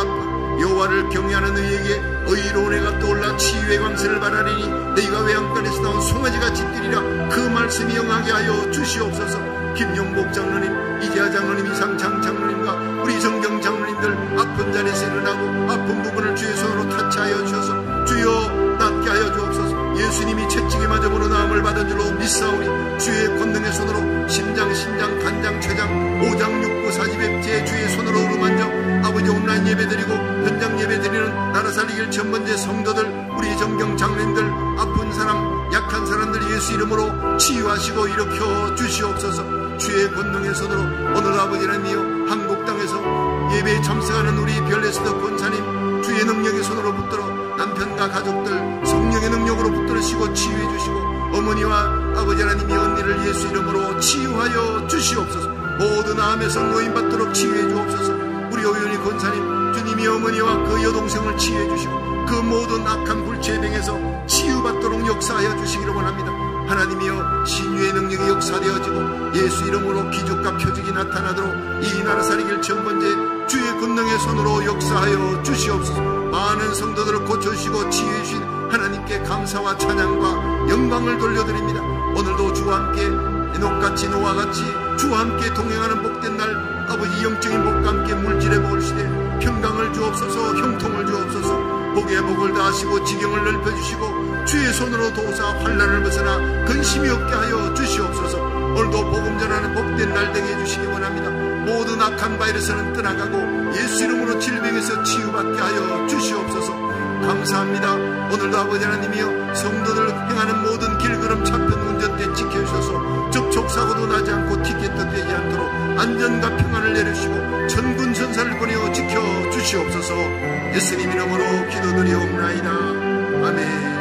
여호와를 경외하는 의에게 의로운 해가 떠올라 치유의 광선을 발하리니 너희가 외양간에서 나온 송아지같이 뛰리라. 그 말씀이 영하게 하여 주시옵소서. 김용복 장로님, 이재하 장로님, 이상창 장로님과 우리 정경 장로님들 아픈 자리에서 일어나고 아픈 부분을 주의 손으로 타치하여 주셔서 주여 낫게 하여 주옵소서. 예수님이 채찍에 맞아 무너 나음을 받은 줄로 믿사오니 주의 권능의 손으로 심장, 신장, 간장, 췌장, 오장, 육부, 사지백 제 주의 손으로 어루만져 아버지 온라인 예배드리고 현장 예배드리는 나라 살리기 1,000번째 성도들, 우리 정경 장로님들, 아픈 사람, 약한 사람들 예수 이름으로 치유하시고 일으켜 주시옵소서. 주의 권능의 손으로 오늘 아버지 하나님이여, 한국 땅에서 예배에 참석하는 우리 별에스더 권사님 주의 능력의 손으로 붙들어 남편과 가족들 성령의 능력으로 붙들으시고 치유해 주시고 어머니와 아버지 하나님이 언니를 예수 이름으로 치유하여 주시옵소서. 모든 암에서 노임받도록 치유해 주옵소서. 우리 오윤희 권사님, 주님이 어머니와 그 여동생을 치유해 주시고 그 모든 악한 불치의 병에서 치유받도록 역사하여 주시기를 원합니다. 하나님이여, 신유의 능력이 역사되어지고 예수 이름으로 기적과 표적이 나타나도록 이 나라 살리길 천번째 주의 권능의 손으로 역사하여 주시옵소서. 많은 성도들을 고쳐주시고 치유해 주신 하나님께 감사와 찬양과 영광을 돌려드립니다. 오늘도 주와 함께 에녹같이 노아같이 주와 함께 동행하는 복된 날, 아버지 영적인 복과 함께 물질의 복을 시되 평강을 주옵소서, 형통을 주옵소서. 복의 복을 다하시고 지경을 넓혀주시고 주의 손으로 도우사 환난을 벗어나 근심이 없게 하여 주시옵소서. 오늘도 복음 전하는 복된 날 되게 해주시기 원합니다. 모든 악한 바이러스는 떠나가고 예수 이름으로 질병에서 치유받게 하여 주시옵소서. 감사합니다. 오늘도 아버지 하나님이여, 성도들 행하는 모든 길걸음 차편 운전대 지켜주셔서 접촉사고도 나지 않고 티켓도 되지 않도록 안전과 평안을 내려주시고 천군 천사를 보내어 지켜주시옵소서. 예수님 이름으로 기도드리옵나이다. 아멘.